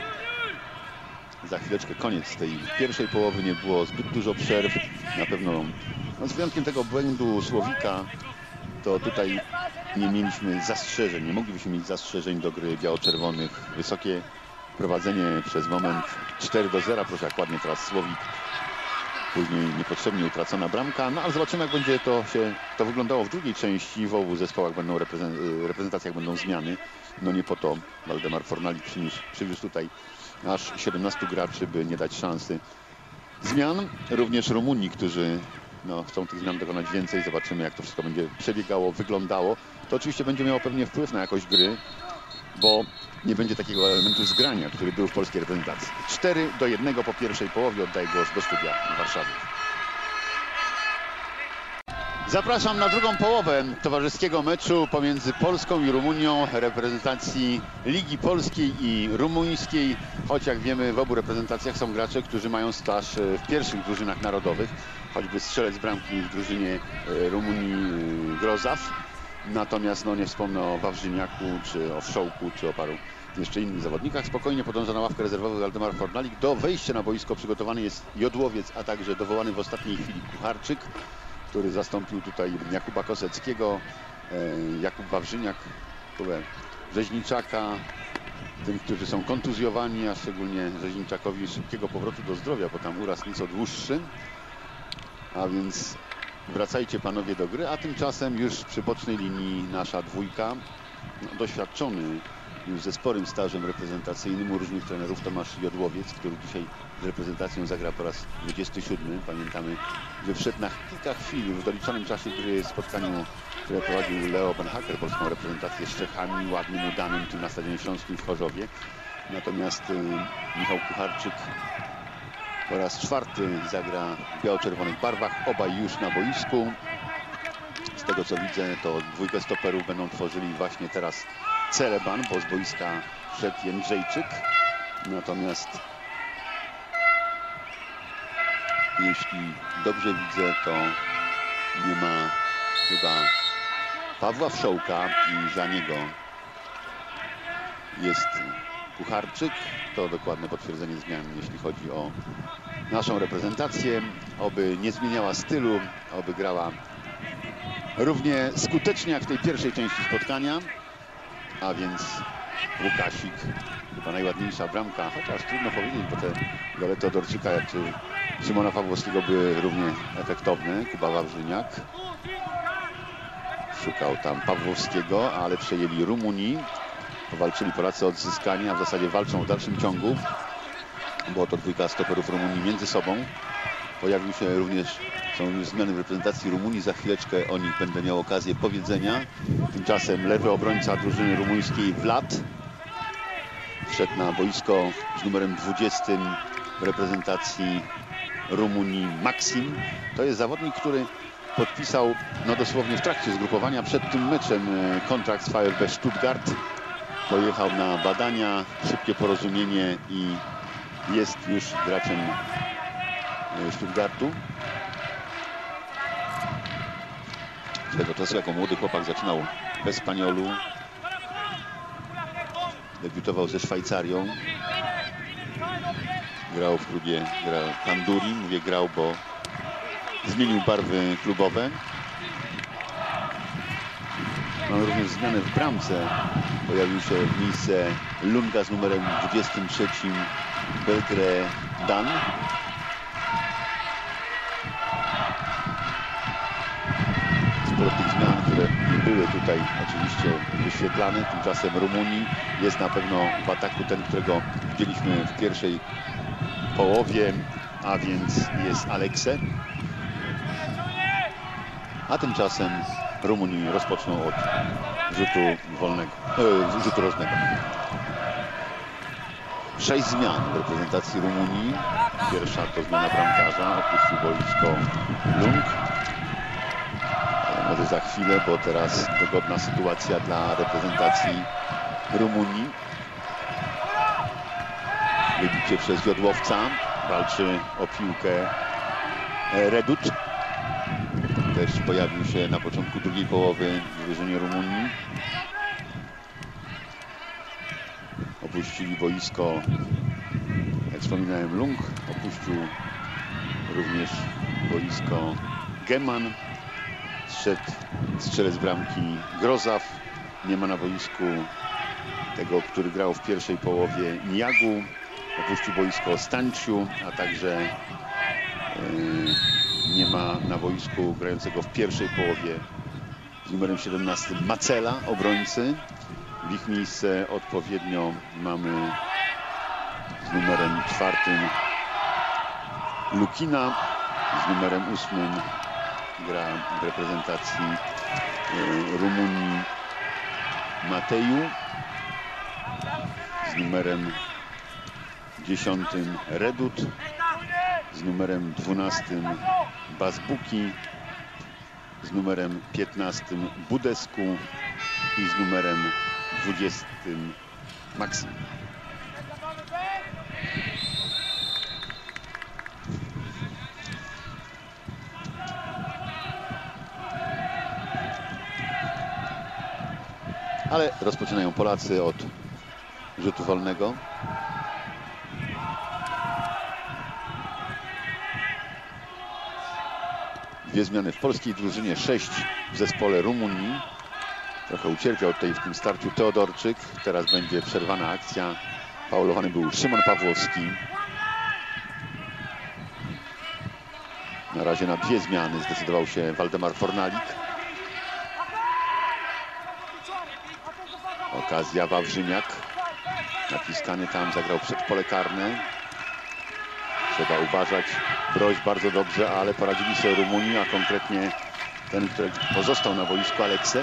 Za chwileczkę koniec tej pierwszej połowy, nie było zbyt dużo przerw. Na pewno, no z wyjątkiem tego błędu Słowika, to tutaj nie mieliśmy zastrzeżeń, nie moglibyśmy mieć zastrzeżeń do gry biało-czerwonych. Wysokie prowadzenie przez moment cztery do zera, proszę jak ładnie teraz Słowik. Później niepotrzebnie utracona bramka, no ale zobaczymy jak będzie to się to wyglądało w drugiej części. W obu zespołach będą reprezentacjach będą zmiany. No nie po to Waldemar Fornalik przyniósł, przywiózł tutaj aż siedemnastu graczy, by nie dać szansy zmian. Również Rumunii, którzy no, chcą tych zmian dokonać więcej. Zobaczymy jak to wszystko będzie przebiegało, wyglądało. To oczywiście będzie miało pewnie wpływ na jakość gry, bo nie będzie takiego elementu zgrania, który był w polskiej reprezentacji. cztery do jednego po pierwszej połowie. Oddaję głos do studia w Warszawie. Zapraszam na drugą połowę towarzyskiego meczu pomiędzy Polską i Rumunią, reprezentacji Ligi Polskiej i Rumuńskiej. Choć jak wiemy w obu reprezentacjach są gracze, którzy mają staż w pierwszych drużynach narodowych. Choćby strzelec bramki w drużynie Rumunii Grozaw. Natomiast no, nie wspomnę o Wawrzyniaku, czy o Wszołku, czy o paru jeszcze innych zawodnikach. Spokojnie podąża na ławkę rezerwowych Waldemar Fornalik. Do wejścia na boisko przygotowany jest Jodłowiec, a także dowołany w ostatniej chwili Kucharczyk, który zastąpił tutaj Jakuba Koseckiego. Jakub Wawrzyniak, Rzeźniczaka, tym, którzy są kontuzjowani, a szczególnie Rzeźniczakowi szybkiego powrotu do zdrowia, bo tam uraz nieco dłuższy. A więc wracajcie panowie do gry, a tymczasem już przy bocznej linii nasza dwójka, no, doświadczony już ze sporym stażem reprezentacyjnym u różnych trenerów Tomasz Jodłowiec, który dzisiaj z reprezentacją zagra po raz dwudziesty siódmy. Pamiętamy, że wszedł na kilka chwil w doliczonym czasie gry spotkaniu, które prowadził Leo Benhaker, polską reprezentację z Czechami, ładnym, udanym, tu na Stadionie Śląskim w Chorzowie. Natomiast y, Michał Kucharczyk po raz czwarty zagra w biało-czerwonych barwach, obaj już na boisku. Z tego co widzę, to dwójkę stoperów będą tworzyli właśnie teraz Celeban, bo z boiska wszedł Jędrzejczyk. Natomiast jeśli dobrze widzę, to nie ma chyba Pawła Wszołka i za niego jest Kucharczyk. To dokładne potwierdzenie zmian, jeśli chodzi o naszą reprezentację. Oby nie zmieniała stylu, oby grała równie skutecznie jak w tej pierwszej części spotkania. A więc Łukasik, chyba najładniejsza bramka, chociaż trudno powiedzieć, bo te gole Teodorczyka czy Szymona Pawłowskiego były równie efektowne. Kuba Wawrzyniak szukał tam Pawłowskiego, ale przejęli Rumunii. Powalczyli Polacy o odzyskanie, a w zasadzie walczą w dalszym ciągu. Było to dwójka stoperów Rumunii między sobą. Pojawił się również, są już zmiany w reprezentacji Rumunii. Za chwileczkę o nich będę miał okazję powiedzenia. Tymczasem lewy obrońca drużyny rumuńskiej Vlad wszedł na boisko z numerem dwudziestym w reprezentacji Rumunii Maxim. To jest zawodnik, który podpisał no dosłownie w trakcie zgrupowania przed tym meczem kontrakt z VfB Stuttgart. Pojechał na badania, szybkie porozumienie i jest już graczem Stuttgartu. Swego czasu jako młody chłopak zaczynał w Espaniolu. Debiutował ze Szwajcarią. Grał w klubie Panduri. Mówię grał, bo zmienił barwy klubowe. Mamy również zmianę w bramce. Pojawił się w miejsce Lunga z numerem dwudziestym trzecim Belgré Dan. Sporo tych zmian, które nie były tutaj oczywiście wyświetlane. Tymczasem Rumunii jest na pewno w ataku ten, którego widzieliśmy w pierwszej połowie, a więc jest Alekse. A tymczasem Rumuni rozpoczną od rzutu wolnego, e, rzutu rożnego. Sześć zmian w reprezentacji Rumunii. Pierwsza to zmiana bramkarza, opuścił boisko Lung. Ale może za chwilę, bo teraz dogodna sytuacja dla reprezentacji Rumunii. Wybicie przez Jodłowca. Walczy o piłkę Redut. Też pojawił się na początku drugiej połowy w drużynie Rumunii. Opuścili boisko, jak wspominałem, Lung. Opuścił również boisko Geman. Zszedł strzelec bramki Grozaw. Nie ma na boisku tego, który grał w pierwszej połowie, Niagu. Opuścił boisko Stanciu, a także yy, nie ma na boisku grającego w pierwszej połowie z numerem siedemnastym Macela, obrońcy. W ich miejsce odpowiednio mamy z numerem czwartym Lukina, z numerem ósmym gra w reprezentacji yy, Rumunii Mateju, z numerem dziesiątym Redut, z numerem dwunastym Bazbuki, z numerem piętnastym Budescu i z numerem dwudziestym Maxim. Ale rozpoczynają Polacy od rzutu wolnego. Dwie zmiany w polskiej drużynie, sześć w zespole Rumunii. Trochę ucierpiał tutaj w tym starciu Teodorczyk. Teraz będzie przerwana akcja. Faulowany był Szymon Pawłowski. Na razie na dwie zmiany zdecydował się Waldemar Fornalik. Okazja Wawrzyniak. Naciskany tam, zagrał przed pole karne. Trzeba uważać. Broś bardzo dobrze, ale poradzili sobie Rumunii, a konkretnie ten, który pozostał na boisku, Alekse.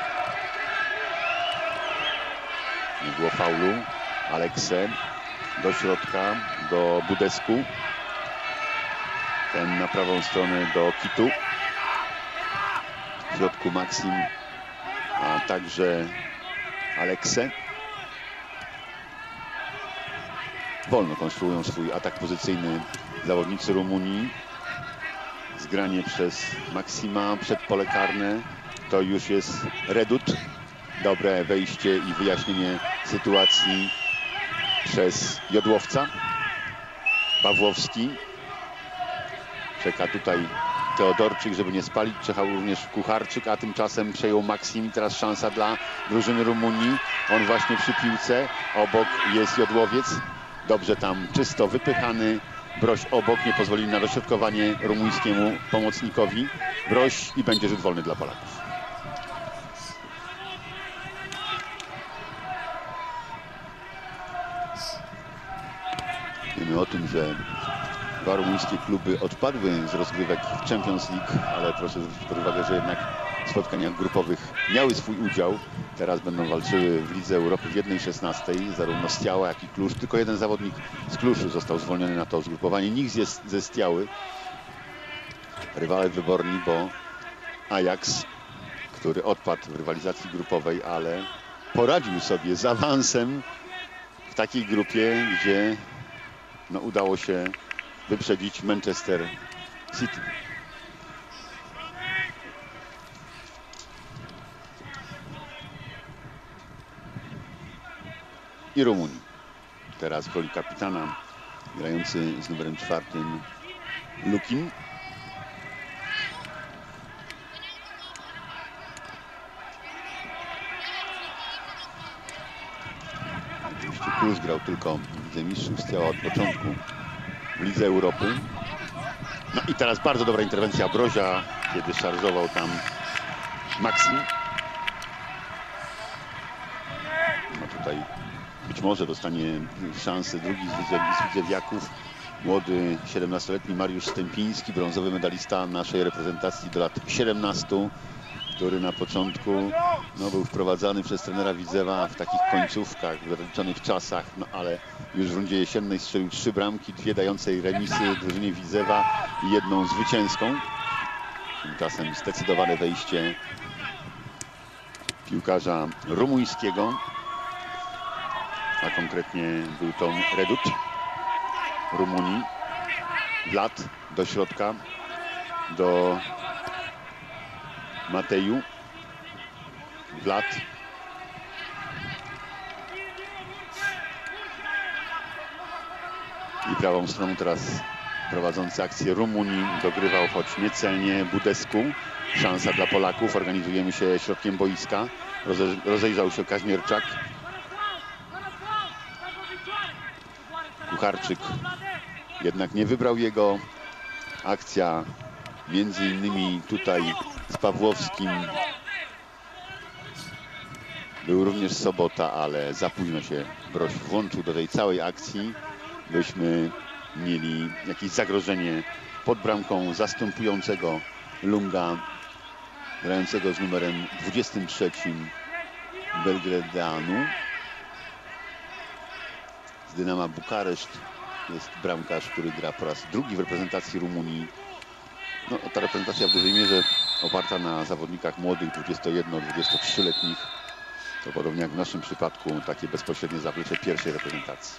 Nie było faulu. Alekse do środka, do Budescu. Ten na prawą stronę do Kitu. W środku Maxim, a także Alekse. Wolno konstruują swój atak pozycyjny zawodnicy Rumunii. Zgranie przez Maxima przed pole karne. To już jest Redut. Dobre wejście i wyjaśnienie sytuacji przez Jodłowca. Pawłowski. Czeka tutaj Teodorczyk, żeby nie spalić. Czekał również Kucharczyk, a tymczasem przejął Maxim. Teraz szansa dla drużyny Rumunii. On właśnie przy piłce. Obok jest Jodłowiec. Dobrze tam czysto wypychany. Broś obok, nie pozwolili na dośrodkowanie rumuńskiemu pomocnikowi. Broś i będzie rzut wolny dla Polaków. Wiemy o tym, że dwa rumuńskie kluby odpadły z rozgrywek w Champions League, ale proszę zwrócić pod uwagę, że jednak w spotkaniach grupowych miały swój udział. Teraz będą walczyły w Lidze Europy w jednej szesnastej, zarówno Stiała, jak i Kluż. Tylko jeden zawodnik z Klużu został zwolniony na to zgrupowanie. Nikt jest ze Stiały. Rywale wyborni, bo Ajax, który odpadł w rywalizacji grupowej, ale poradził sobie z awansem w takiej grupie, gdzie no, udało się wyprzedzić Manchester City. I Rumunii. Teraz w roli kapitana grający z numerem czwartym Lukin. Oczywiście Kluż grał tylko w Lidze Mistrzów, Stiała od początku w Lidze Europy. No i teraz bardzo dobra interwencja Brozia, kiedy szarżował tam Maxim. No tutaj być może dostanie szansę drugi z widzewiaków. Młody siedemnastoletni Mariusz Stępiński, brązowy medalista naszej reprezentacji do lat siedemnastu, który na początku no, był wprowadzany przez trenera Widzewa w takich końcówkach, w wyliczonych czasach, no ale już w rundzie jesiennej strzelił trzy bramki, dwie dającej remisy drużynie Widzewa i jedną zwycięską. Tymczasem zdecydowane wejście piłkarza rumuńskiego, a konkretnie był to Redut Rumunii. Vlad do środka, do Mateju. Vlad. I prawą stroną teraz prowadzący akcję Rumunii dogrywał, choć niecelnie, Budescu. Szansa dla Polaków. Organizujemy się środkiem boiska. Roze rozejrzał się Kaźmierczak. Kucharczyk jednak nie wybrał jego. Akcja między innymi tutaj z Pawłowskim. Był również Sobota, ale za późno się Broś włączył do tej całej akcji. Byśmy mieli jakieś zagrożenie pod bramką zastępującego Lunga, grającego z numerem dwudziestym trzecim Belgradanu. Z Dynama Bukareszt jest bramkarz, który gra po raz drugi w reprezentacji Rumunii. No, ta reprezentacja w dużej mierze oparta na zawodnikach młodych, dwudziesto-jedno-, dwudziestotrzyletnich. To podobnie jak w naszym przypadku takie bezpośrednie zaplecze pierwszej reprezentacji.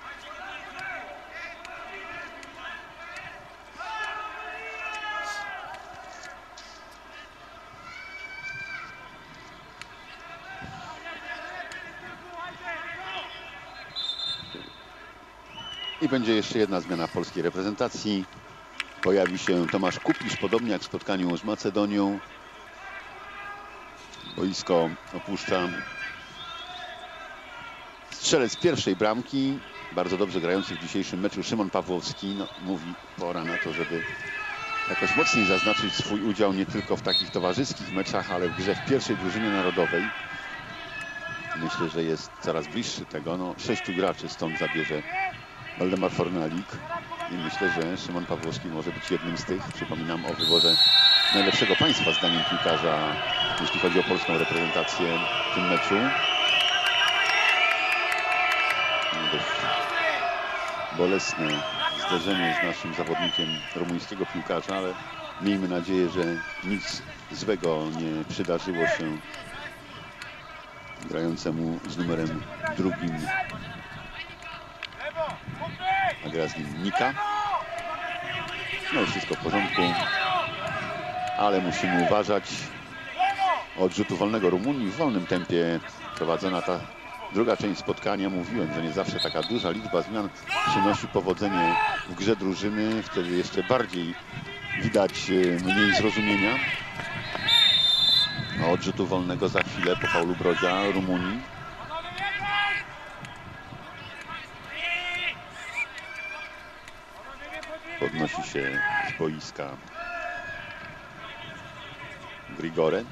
I będzie jeszcze jedna zmiana w polskiej reprezentacji. Pojawi się Tomasz Kupisz, podobnie jak w spotkaniu z Macedonią. Boisko opuszcza strzelec pierwszej bramki, bardzo dobrze grający w dzisiejszym meczu Szymon Pawłowski. No, mówi, pora na to, żeby jakoś mocniej zaznaczyć swój udział nie tylko w takich towarzyskich meczach, ale w grze w pierwszej drużynie narodowej. Myślę, że jest coraz bliższy tego. No, sześciu graczy stąd zabierze Waldemar Fornalik i myślę, że Szymon Pawłowski może być jednym z tych. Przypominam o wyborze najlepszego państwa zdaniem piłkarza, jeśli chodzi o polską reprezentację w tym meczu. Dość bolesne zderzenie z naszym zawodnikiem rumuńskiego piłkarza, ale miejmy nadzieję, że nic złego nie przydarzyło się grającemu z numerem drugim, a gra z nim Nika. No wszystko w porządku, ale musimy uważać. Od rzutu wolnego Rumunii w wolnym tempie prowadzona ta druga część spotkania. Mówiłem, że nie zawsze taka duża liczba zmian przynosi powodzenie w grze drużyny. Wtedy jeszcze bardziej widać mniej zrozumienia. A od rzutu wolnego za chwilę po faulu Brodzia Rumunii. Podnosi się z boiska Grigore.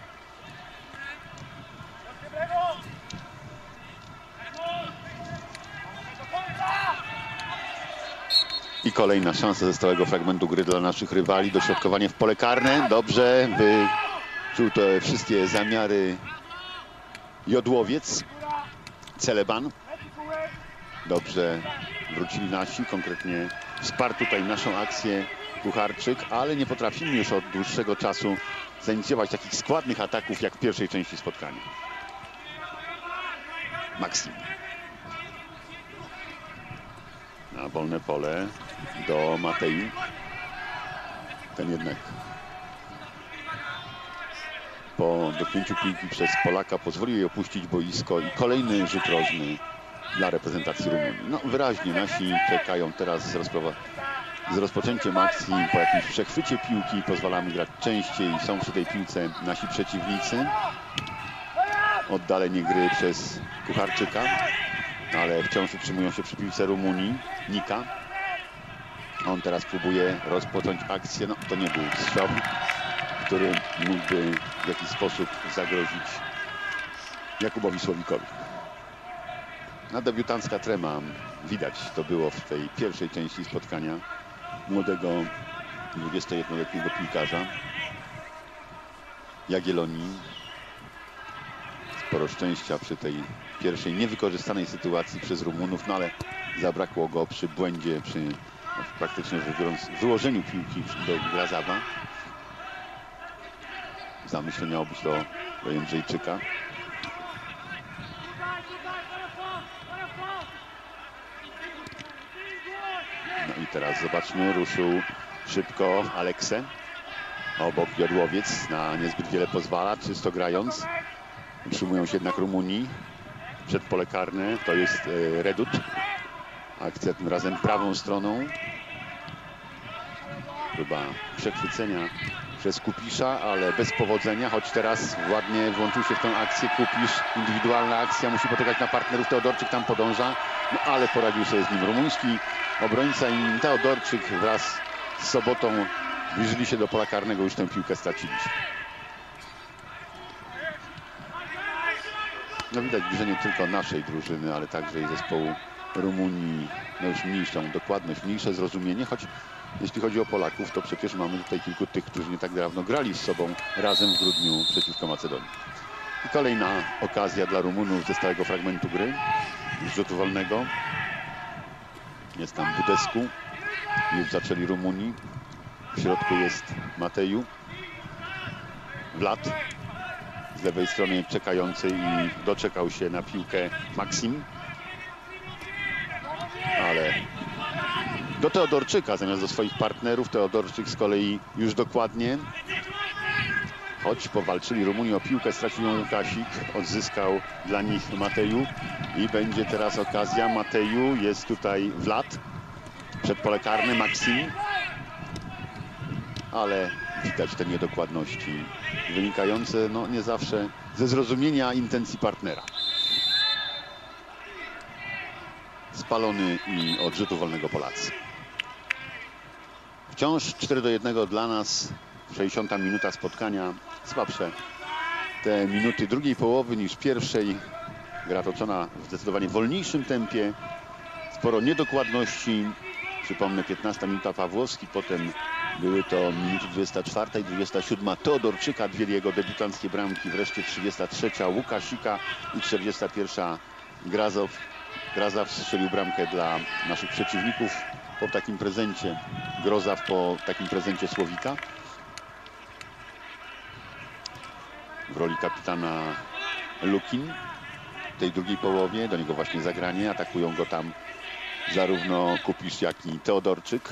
I kolejna szansa ze stałego fragmentu gry dla naszych rywali. Dośrodkowanie w pole karne. Dobrze wyczuł te wszystkie zamiary Jodłowiec. Celeban. Dobrze wrócili nasi, konkretnie wsparł tutaj naszą akcję Kucharczyk, ale nie potrafimy już od dłuższego czasu zainicjować takich składnych ataków jak w pierwszej części spotkania. Maksim. Na wolne pole do Matei. Ten jednak po dotknięciu piłki przez Polaka pozwolił jej opuścić boisko i kolejny rzut rożny dla reprezentacji Rumunii. No wyraźnie nasi czekają teraz z, z rozpoczęciem akcji po jakimś przechwycie piłki. Pozwalamy grać częściej. Są przy tej piłce nasi przeciwnicy. Oddalenie gry przez Kucharczyka, ale wciąż utrzymują się przy piłce Rumunii. Nika. On teraz próbuje rozpocząć akcję. No to nie był strzał, który mógłby w jakiś sposób zagrozić Jakubowi Słowikowi. A debiutancka trema widać to było w tej pierwszej części spotkania młodego dwudziestojednoletniego piłkarza Jagiellonii. Sporo szczęścia przy tej pierwszej niewykorzystanej sytuacji przez Rumunów, no ale zabrakło go przy błędzie, przy no, praktycznie rzecz biorąc wyłożeniu piłki do Grazawa. W zamyśle miało być to do Jędrzejczyka. No i teraz zobaczmy, ruszył szybko Alekse. Obok Jodłowiec na niezbyt wiele pozwala, czysto grając. Utrzymują się jednak Rumunii. Przed pole karne to jest e, Redut. Akcja tym razem prawą stroną. Próba przechwycenia przez Kupisza, ale bez powodzenia, choć teraz ładnie włączył się w tę akcję Kupisz. Indywidualna akcja, musi potykać na partnerów. Teodorczyk tam podąża, no ale poradził sobie z nim rumuński obrońca i Teodorczyk wraz z Sobotą zbliżyli się do pola karnego, już tę piłkę stracili. No widać, że nie tylko naszej drużyny, ale także i zespołu Rumunii, no już mniejszą dokładność, mniejsze zrozumienie, choć jeśli chodzi o Polaków, to przecież mamy tutaj kilku tych, którzy nie tak dawno grali z sobą razem w grudniu przeciwko Macedonii. I kolejna okazja dla Rumunów ze stałego fragmentu gry, z rzutu wolnego. Jest tam Budescu, już zaczęli Rumuni. W środku jest Mateju, Vlad z lewej strony czekający i doczekał się na piłkę Maksim. Ale do Teodorczyka zamiast do swoich partnerów. Teodorczyk z kolei już dokładnie. Choć powalczyli Rumuni o piłkę, stracił ją Łukasik. Odzyskał dla nich Mateju. I będzie teraz okazja. Mateju, jest tutaj Vlad. Przed pole karne Maksim. Ale widać te niedokładności wynikające no, nie zawsze ze zrozumienia intencji partnera. Spalony i od rzutu wolnego Polacy. Wciąż cztery do jednego dla nas. sześćdziesiąta minuta spotkania. Słabsze te minuty drugiej połowy niż pierwszej. Gra toczona w zdecydowanie wolniejszym tempie. Sporo niedokładności. Przypomnę, piętnasta minuta Pawłowski, potem były to minuty dwudziesta czwarta i dwudziesta siódma Teodorczyka, dwie jego debiutanckie bramki, wreszcie trzydziesta trzecia Łukasika i czterdziesta pierwsza Grazow. Grazaw strzelił bramkę dla naszych przeciwników po takim prezencie. Grozaw po takim prezencie Słowika. W roli kapitana Lukin w tej drugiej połowie. Do niego właśnie zagranie. Atakują go tam zarówno Kupisz, jak i Teodorczyk.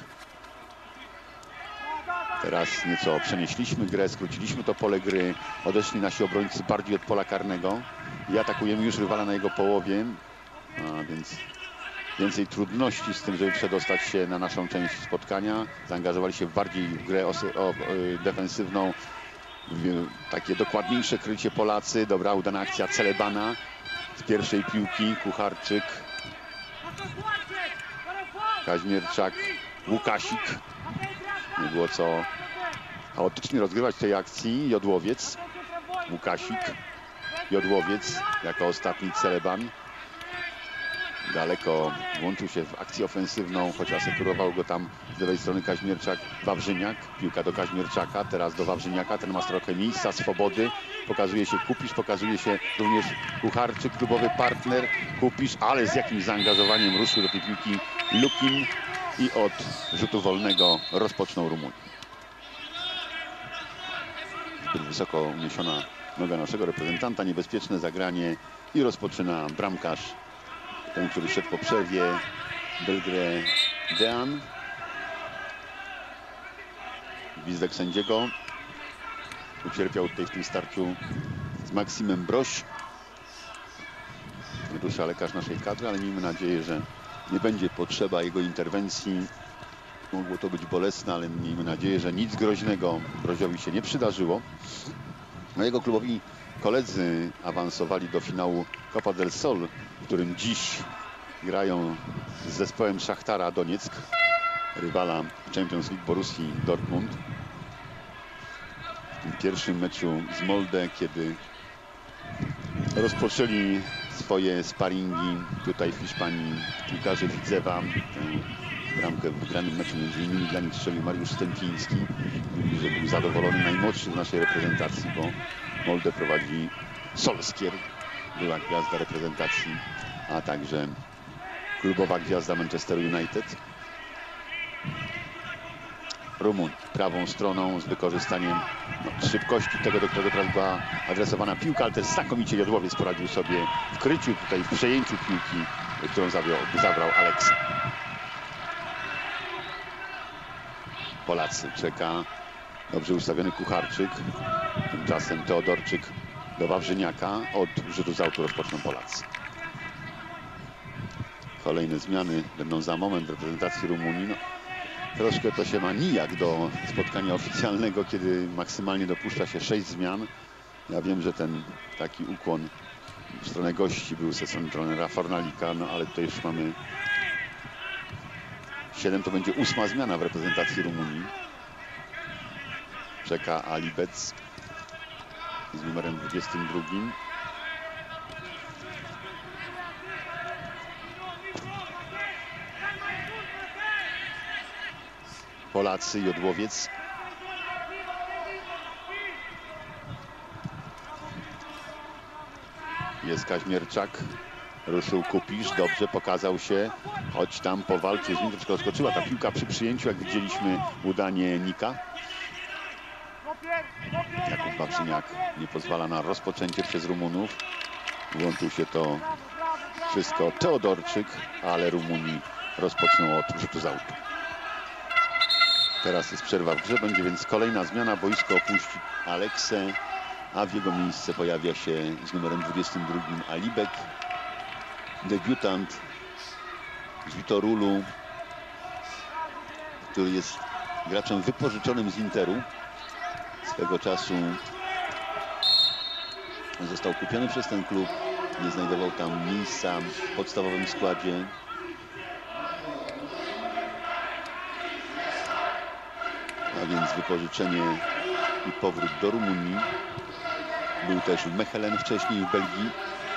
Teraz nieco przenieśliśmy grę, skróciliśmy to pole gry. Odeszli nasi obrońcy bardziej od pola karnego i atakujemy już rywala na jego połowie. A więc więcej trudności z tym, żeby przedostać się na naszą część spotkania. Zaangażowali się bardziej w grę o, o, defensywną. W takie dokładniejsze krycie Polacy. Dobra, udana akcja Celebana z pierwszej piłki. Kucharczyk, Kaźmierczak, Łukasik. Nie było co chaotycznie rozgrywać tej akcji. Jodłowiec, Łukasik, Jodłowiec jako ostatni Celeban. Daleko włączył się w akcję ofensywną, choć asekurował go tam z lewej strony Kaźmierczak, Wawrzyniak. Piłka do Kaźmierczaka, teraz do Wawrzyniaka. Ten ma trochę miejsca, swobody. Pokazuje się Kupisz, pokazuje się również Kucharczyk, klubowy partner. Kupisz, ale z jakimś zaangażowaniem ruszył do tej piłki Lukin i od rzutu wolnego rozpoczną Rumunii. Zbyt wysoko uniesiona noga naszego reprezentanta, niebezpieczne zagranie i rozpoczyna bramkarz. Ten, który szedł po przerwie, Belgré Dean. Gwizdek sędziego. Ucierpiał tutaj w tym starciu z Maksimem Broś. Rusza lekarz naszej kadry, ale miejmy nadzieję, że nie będzie potrzeba jego interwencji. Mogło to być bolesne, ale miejmy nadzieję, że nic groźnego Broziowi się nie przydarzyło. No, jego klubowi koledzy awansowali do finału Copa del Sol, w którym dziś grają z zespołem Szachtara Donieck, rywala Champions League Borussii Dortmund. W tym pierwszym meczu z Molde, kiedy rozpoczęli swoje sparingi tutaj w Hiszpanii piłkarze Widzewa. Bramkę w wygranym meczu między innymi dla nich strzelił Mariusz Stępiński. Mówi, że był zadowolony, najmłodszy w naszej reprezentacji, bo Molde prowadzi Solskjaer, była gwiazda reprezentacji, a także klubowa gwiazda Manchesteru United. Rumuń prawą stroną z wykorzystaniem no, szybkości tego, do którego teraz była adresowana piłka, ale też znakomicie Jodłowiec poradził sobie w kryciu, tutaj w przejęciu piłki, którą zabrał, zabrał Aleksa. Polacy czeka dobrze ustawiony Kucharczyk. Tymczasem Teodorczyk do Wawrzyniaka. Od rzutu z autu rozpoczną Polacy. Kolejne zmiany będą za moment w reprezentacji Rumunii. No, troszkę to się ma nijak do spotkania oficjalnego, kiedy maksymalnie dopuszcza się sześć zmian. Ja wiem, że ten taki ukłon w stronę gości był ze strony trenera Fornalika, no ale tutaj już mamy siedem, to będzie ósma zmiana w reprezentacji Rumunii. Czeka Alibec z numerem dwudziestym drugim. Polacy, Jodłowiec. Jest Kaźmierczak. Ruszył Kupisz, dobrze pokazał się, choć tam powalczył z nim, troszkę odskoczyła ta piłka przy przyjęciu, jak widzieliśmy udanie Nika. Jakub Wawrzyniak nie pozwala na rozpoczęcie przez Rumunów. Włączył się to wszystko Teodorczyk, ale Rumuni rozpoczną od rzutu z autu. Teraz jest przerwa w grze, będzie więc kolejna zmiana. Boisko opuści Aleksę, a w jego miejsce pojawia się z numerem dwudziestym drugim Alibek. Debiutant z Vitorulu, który jest graczem wypożyczonym z Interu. Swego czasu został kupiony przez ten klub, nie znajdował tam miejsca w podstawowym składzie. A więc wypożyczenie i powrót do Rumunii. Był też w Mechelen wcześniej, w Belgii.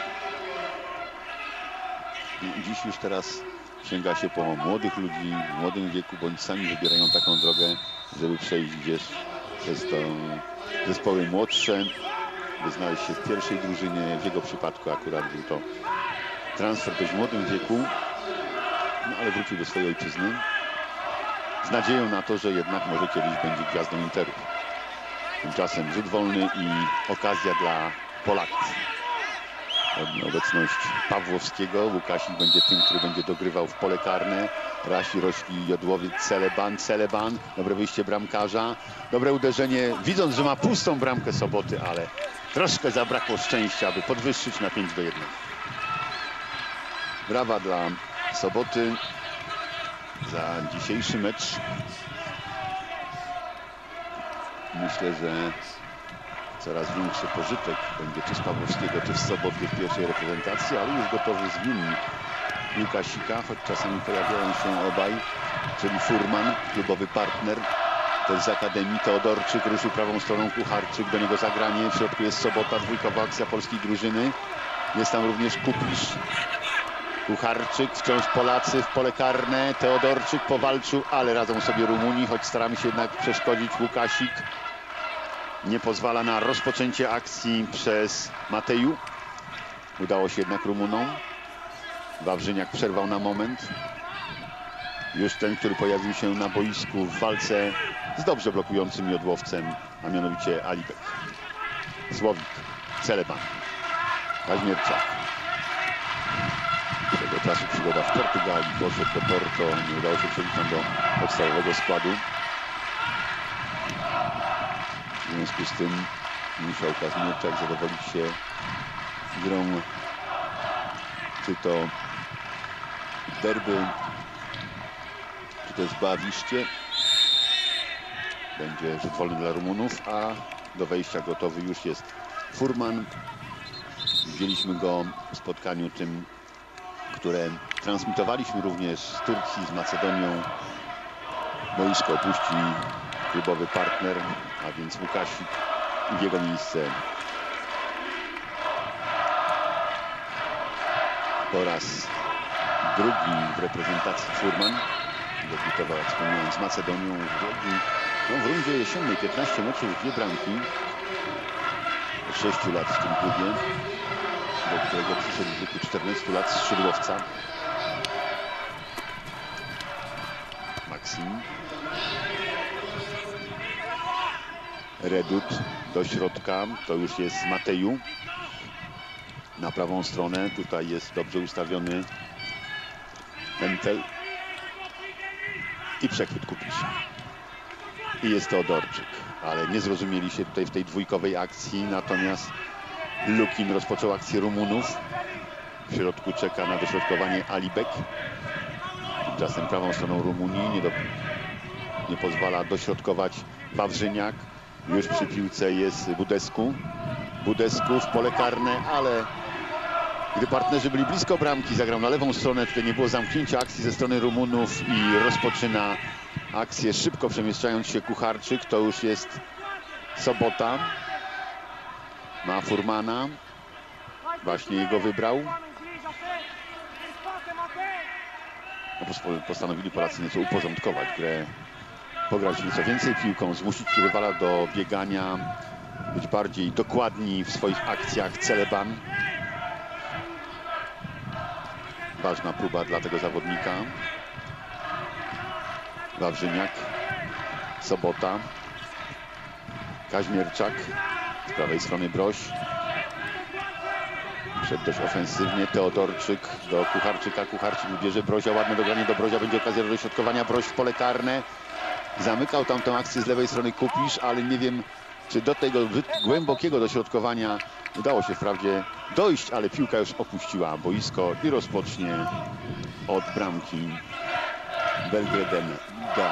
I dziś już teraz sięga się po młodych ludzi w młodym wieku, bądź sami wybierają taką drogę, żeby przejść gdzieś przez to zespoły młodsze, by znaleźć się w pierwszej drużynie. W jego przypadku akurat był to transfer w dość młodym wieku, no ale wrócił do swojej ojczyzny z nadzieją na to, że jednak może kiedyś będzie gwiazdą Interu. Tymczasem rzut wolny i okazja dla Polaków. Obecność Pawłowskiego. Łukasik będzie tym, który będzie dogrywał w pole karne. Rasi, Rośli, Jodłowiec, Celeban, Celeban. Dobre wyjście bramkarza. Dobre uderzenie, widząc, że ma pustą bramkę Soboty, ale troszkę zabrakło szczęścia, aby podwyższyć na pięć do jednego. Brawa dla Soboty za dzisiejszy mecz. Myślę, że coraz większy pożytek będzie czy z Pawłowskiego, czy z Soboty w pierwszej reprezentacji, ale już gotowy zmiennik Łukasika, choć czasami pojawiają się obaj, czyli Furman, klubowy partner, też z Akademii. Teodorczyk ruszył prawą stroną, Kucharczyk, do niego zagranie, w środku jest Sobota, dwójkowa akcja polskiej drużyny. Jest tam również Kupisz. Kucharczyk, wciąż Polacy w pole karne, Teodorczyk powalczył, ale radzą sobie Rumuni, choć staramy się jednak przeszkodzić. Łukasik nie pozwala na rozpoczęcie akcji przez Mateju. Udało się jednak Rumunom. Wawrzyniak przerwał na moment. Już ten, który pojawił się na boisku w walce z dobrze blokującym Jodłowcem, a mianowicie Alibek. Słowik, Celeban, Kaźmierczak. Tego czasu przygoda w Portugalii, poszedł do Porto, nie udało się przejść tam do podstawowego składu. W związku z tym musiał Kaźmierczak zadowolić się grą, czy to w derby, czy też w Boawiszcie. Będzie rzut wolny dla Rumunów, a do wejścia gotowy już jest Furman. Widzieliśmy go w spotkaniu tym, które transmitowaliśmy również z Turcji, z Macedonią. Boisko opuści klubowy partner, a więc Łukasik, i w jego miejsce Po raz drugi w reprezentacji Furman. Debiutował, jak wspomniałem, z Macedonią w Łodzi. No, w rundzie jesiennej piętnaście meczów, dwie bramki. Od sześciu lat w tym klubie, do którego przyszedł w wieku czternastu lat z Szydłowca. Maksim. Redut do środka, to już jest Mateju. Na prawą stronę, tutaj jest dobrze ustawiony Mentel. I przechwyt Kupisz. I jest to Odorczyk, ale nie zrozumieli się tutaj w tej dwójkowej akcji, natomiast Lukin rozpoczął akcję Rumunów. W środku czeka na dośrodkowanie Alibek. Tymczasem prawą stroną Rumunii nie, do, nie pozwala dośrodkować Wawrzyniak. Już przy piłce jest Budescu. Budescu w pole karne, ale gdy partnerzy byli blisko bramki, zagrał na lewą stronę. Tutaj nie było zamknięcia akcji ze strony Rumunów i rozpoczyna akcję szybko przemieszczając się Kucharczyk. To już jest Sobota. Ma Furmana. Właśnie jego wybrał. No, postanowili Polacy nieco uporządkować grę. Pograć nieco więcej piłką, zmusić rywala do biegania, być bardziej dokładni w swoich akcjach. Celeban. Ważna próba dla tego zawodnika. Wawrzyniak. Sobota. Kaźmierczak. Z prawej strony Broś. Przed dość ofensywnie. Teodorczyk do Kucharczyka. Kucharczyk wybierze Brozia. Ładne dogranie do Brozia. Będzie okazja do dośrodkowania. Broś w pole karne. Zamykał tamtą akcję z lewej strony Kupisz, ale nie wiem, czy do tego głębokiego dośrodkowania udało się wprawdzie dojść, ale piłka już opuściła boisko i rozpocznie od bramki Belgreden. Da.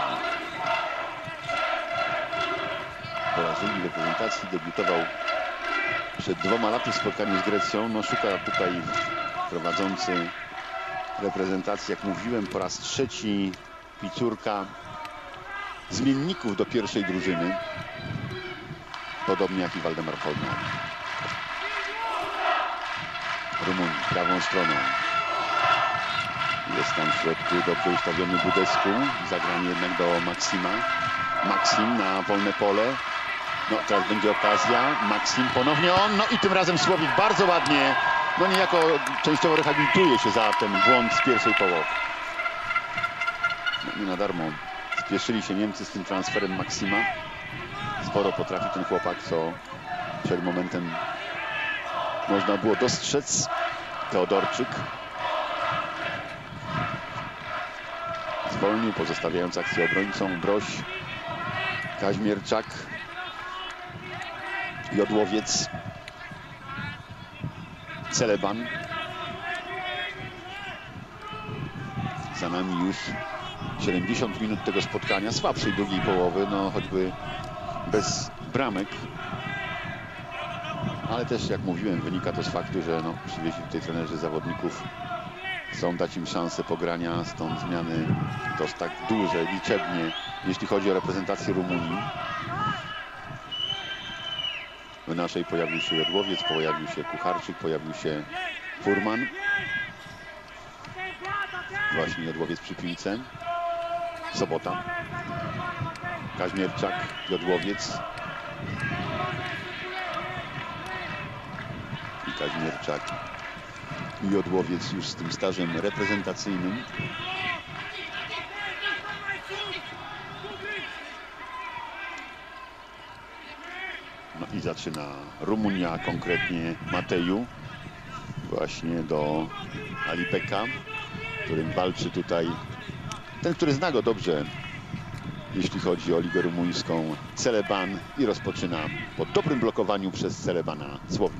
Po raz drugi w reprezentacji debiutował przed dwoma laty w spotkaniu z Grecją. No, szuka tutaj prowadzący reprezentacji, jak mówiłem, po raz trzeci Picurka zmienników do pierwszej drużyny. Podobnie jak i Waldemar Polnar. Rumunii prawą stroną. Jest tam w środku dobrze ustawiony Budescu. Zagranie jednak do Maksima. Maksim na wolne pole. No, teraz będzie okazja. Maksim ponownie on. No i tym razem Słowik bardzo ładnie. No niejako częściowo rehabilituje się za ten błąd z pierwszej połowy. No, nie na darmo spieszyli się Niemcy z tym transferem Maksima. Sporo potrafi ten chłopak, co przed momentem można było dostrzec. Teodorczyk zwolnił, pozostawiając akcję obrońcą. Broś, Kaźmierczak, Jodłowiec, Celeban. Za nami już siedemdziesiąt minut tego spotkania, słabszej drugiej połowy, no choćby bez bramek. Ale też, jak mówiłem, wynika to z faktu, że no, przywieźli tutaj trenerzy zawodników. Chcą dać im szansę pogrania, stąd zmiany dość tak duże, liczebnie, jeśli chodzi o reprezentację Rumunii. W naszej pojawił się Jodłowiec, pojawił się Kucharczyk, pojawił się Furman. Właśnie Jodłowiec przy piłce. Sobota. Kaźmierczak, Jodłowiec. I Kaźmierczak. I Jodłowiec już z tym stażem reprezentacyjnym. No i zaczyna Rumunia, konkretnie Mateju. Właśnie do Alibeka, którym walczy tutaj ten, który zna go dobrze, jeśli chodzi o ligę rumuńską, Celeban, i rozpoczyna po dobrym blokowaniu przez Celebana Słowik.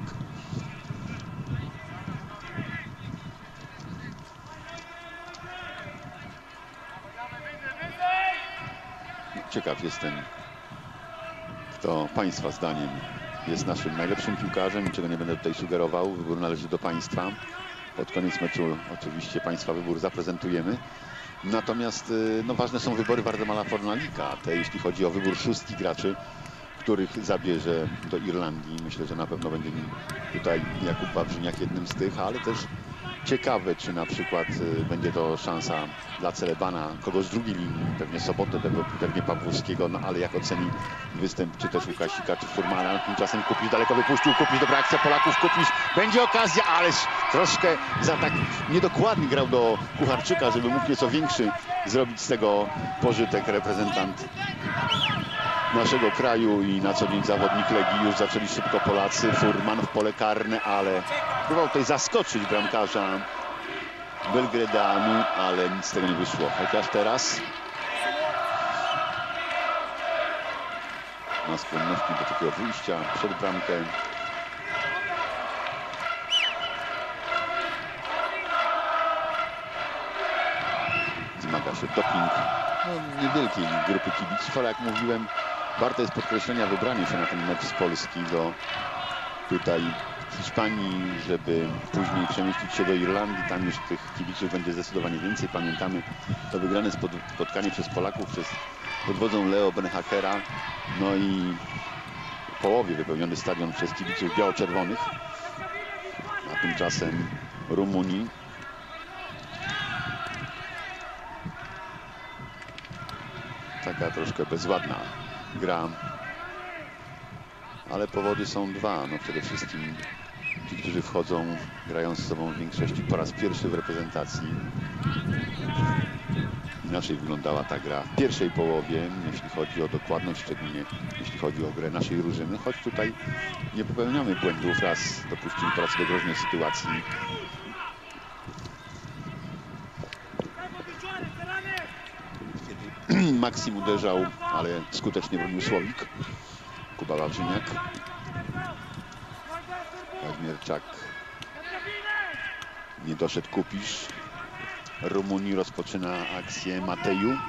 Ciekaw jestem, kto Państwa zdaniem jest naszym najlepszym piłkarzem. Niczego nie będę tutaj sugerował. Wybór należy do Państwa. Pod koniec meczu oczywiście Państwa wybór zaprezentujemy. Natomiast no, ważne są wybory Waldemara Fornalika. Te, jeśli chodzi o wybór szóstki graczy, których zabierze do Irlandii. Myślę, że na pewno będzie tutaj Jakub Wawrzyniak jednym z tych, ale też Ciekawe, czy na przykład y, będzie to szansa dla Celebana, kogoś z drugiej linii, pewnie Sobotę, pewnie, pewnie Pawłowskiego, no ale jak oceni występ, czy też Łukasika, czy Furmana. Tymczasem Kupisz daleko wypuścił, Kupisz, dobra akcja Polaków, Kupisz, będzie okazja, ależ troszkę za tak niedokładnie grał do Kucharczyka, żeby mógł nieco większy zrobić z tego pożytek reprezentant naszego kraju i na co dzień zawodnik Legii. Już zaczęli szybko Polacy, Furman w pole karne, ale próbował tutaj zaskoczyć bramkarza Belgradanu, ale nic z tego nie wyszło. Chociaż teraz ma skłonności do takiego wyjścia przed bramkę. Zmaga się doping no, niewielkiej grupy kibiców, ale jak mówiłem, warte jest podkreślenia wybranie się na ten mecz z Polski do tutaj Hiszpanii, żeby później przemieścić się do Irlandii. Tam już tych kibiców będzie zdecydowanie więcej. Pamiętamy to wygrane spotkanie przez Polaków, przez pod wodzą Leo Benhakera. No i w połowie wypełniony stadion przez kibiców biało-czerwonych. A tymczasem Rumunii taka troszkę bezładna gra, ale powody są dwa. No przede wszystkim ci, którzy wchodzą, grają z sobą w większości po raz pierwszy w reprezentacji. Inaczej wyglądała ta gra w pierwszej połowie, jeśli chodzi o dokładność, szczególnie jeśli chodzi o grę naszej drużyny, choć tutaj nie popełniamy błędów. Raz dopuścili Polacy do groźnej sytuacji. Maksim uderzał, ale skutecznie bronił Słowik. Kuba Wawrzyniak. Kazimierczak. Nie doszedł Kupisz. Rumunii rozpoczyna akcję Mateju.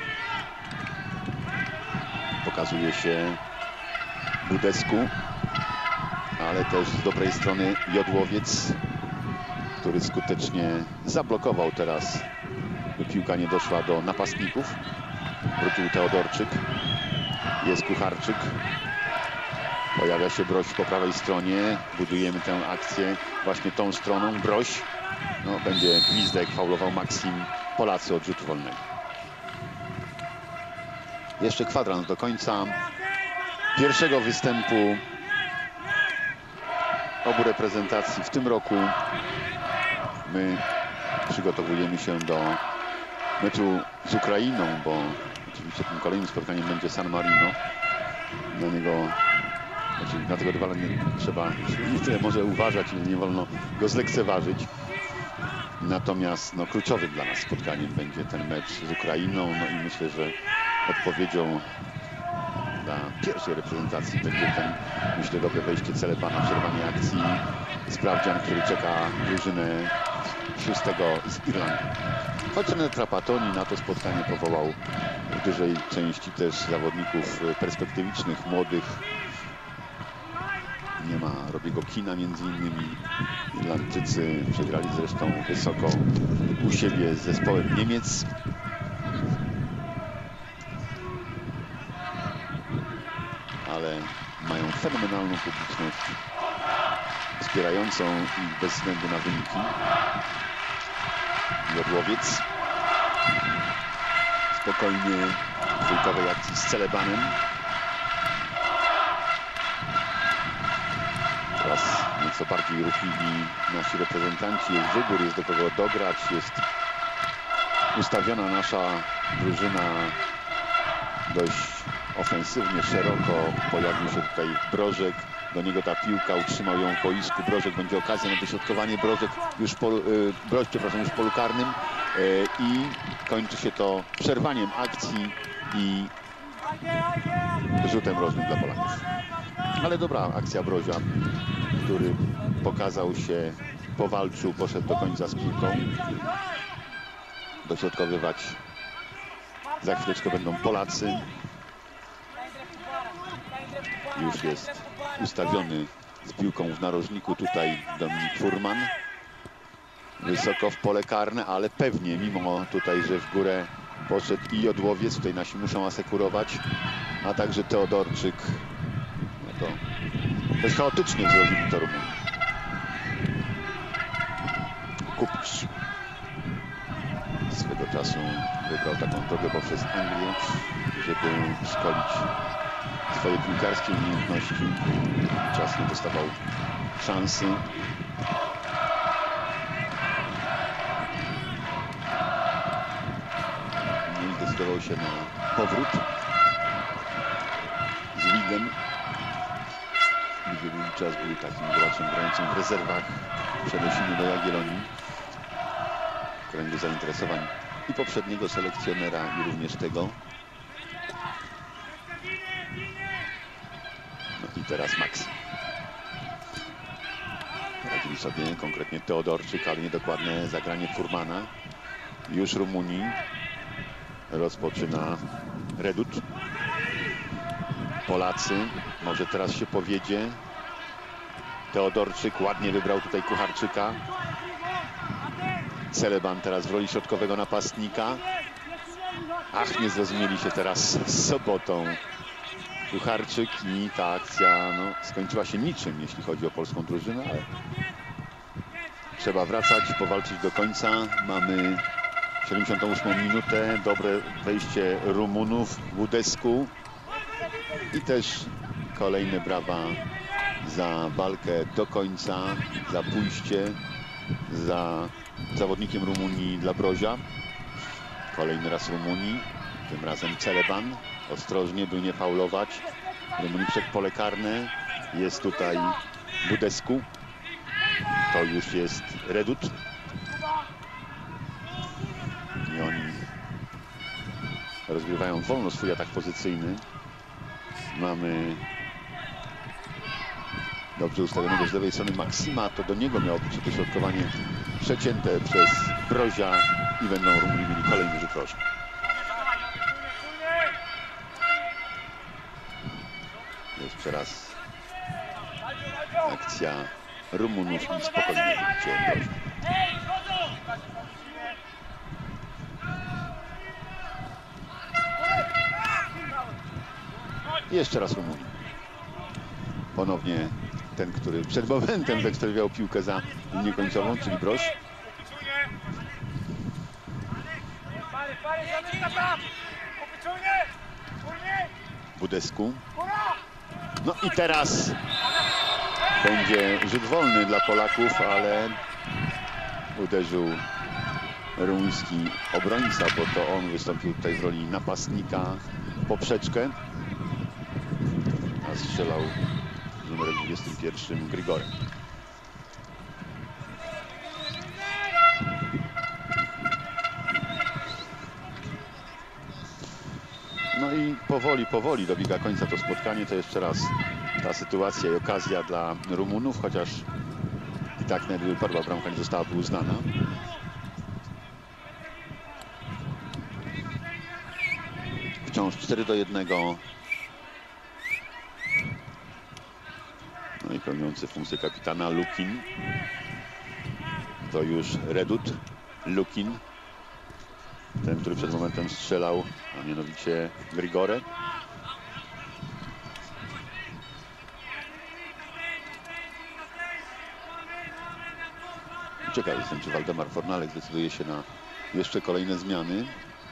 Pokazuje się Budescu, ale też z dobrej strony Jodłowiec, który skutecznie zablokował teraz, by piłka nie doszła do napastników. Wrócił Teodorczyk. Jest Kucharczyk. Pojawia się Broś po prawej stronie. Budujemy tę akcję właśnie tą stroną. Broś. No, będzie gwizdek, faulował Maksim. Polacy od rzutu wolnego. Jeszcze kwadrans do końca pierwszego występu obu reprezentacji w tym roku. My przygotowujemy się do meczu z Ukrainą, bo oczywiście tym kolejnym spotkaniem będzie San Marino. Na niego, znaczy na tego rywala nie trzeba nie tyle może uważać, ile nie wolno go zlekceważyć. Natomiast no, kluczowym dla nas spotkaniem będzie ten mecz z Ukrainą. No i myślę, że odpowiedzią dla pierwszej reprezentacji będzie ten, myślę, dobre wejście Celebana, przerwanie akcji, sprawdzian, który czeka drużynę szóstego z Irlandii. Choć trener Trapattoni na to spotkanie powołał w dużej części też zawodników perspektywicznych, młodych. Nie ma Robiego Kina między innymi. Irlandczycy przegrali zresztą wysoko u siebie z zespołem Niemiec. Ale mają fenomenalną publiczność wspierającą ich bez względu na wyniki. Jodłowiec spokojnie w dwójkowej akcji z Celebanem. Teraz nieco bardziej ruchliwi nasi reprezentanci. Jest wybór, jest do kogo dograć, jest ustawiona nasza drużyna dość ofensywnie, szeroko. Pojawił się tutaj Brożek, do niego ta piłka, utrzymał ją w boisku. Brożek, będzie okazja na dośrodkowanie. Brożek już w polu, yy, Broż, przepraszam, już w polu karnym yy, i kończy się to przerwaniem akcji i rzutem rożnym dla Polaków. Ale dobra akcja Broża, który pokazał się, powalczył, poszedł do końca z piłką. Dośrodkowywać za chwileczkę będą Polacy. Już jest ustawiony z piłką w narożniku tutaj Dominik Furman. Wysoko w pole karne, ale pewnie, mimo tutaj, że w górę poszedł i Jodłowiec, tutaj nasi muszą asekurować, a także Teodorczyk. No to dość chaotycznie zrobili to Rumuni. Kupisz. Swego czasu wybrał taką drogę poprzez Anglię, żeby szkolić swoje piłkarskie umiejętności. Czas nie dostawał szansy. Nie zdecydował się na powrót z Wigiem, gdzie długi czas był takim graczem grającym w rezerwach. Przenosimy do Jagiellonii. W kręgu zainteresowań i poprzedniego selekcjonera, i również tego. No i teraz Max. Radzili sobie konkretnie Teodorczyk, ale niedokładne zagranie Furmana. Już Rumunii. Rozpoczyna Redut. Polacy. Może teraz się powiedzie. Teodorczyk ładnie wybrał tutaj Kucharczyka. Celeban teraz w roli środkowego napastnika. Ach, nie zrozumieli się teraz z Sobotą. Kucharczyk i ta akcja no, skończyła się niczym, jeśli chodzi o polską drużynę, ale trzeba wracać, powalczyć do końca. Mamy siedemdziesiątą ósmą minutę, dobre wejście Rumunów, Budescu i też kolejne brawa za walkę do końca, za pójście za zawodnikiem Rumunii dla Brozia. Kolejny raz Rumunii, tym razem Celeban. Ostrożnie, by nie faulować. Rumunii przed pole karne. Jest tutaj Budescu. To już jest Redut. I oni rozgrywają wolno swój atak pozycyjny. Mamy dobrze ustawionego z lewej strony Maksima. To do niego miało być dośrodkowanie przecięte przez Brozia i będą Rumuni mieli kolejny rzut rożny. Jeszcze raz akcja Rumunów i spokojnie wybicie Brozia. Jeszcze raz Rumunii. Ponownie ten, który przed momentem weksterwiał piłkę za linię końcową, czyli Broż. Budescu. No i teraz będzie rzut wolny dla Polaków, ale uderzył rumuński obrońca, bo to on wystąpił tutaj w roli napastnika w poprzeczkę, a strzelał numerem dwudziestym pierwszym Grigorem. No i powoli, powoli dobiega końca to spotkanie. To jeszcze raz ta sytuacja i okazja dla Rumunów, chociaż i tak nawet wypadła bramka, nie zostałaby uznana. Wciąż cztery do jednego. No i pełniący funkcję kapitana Lukin. To już Redut. Lukin. Ten, który przed momentem strzelał, a mianowicie Grigore. Ciekawy jestem, czy Waldemar Fornalek zdecyduje się na jeszcze kolejne zmiany.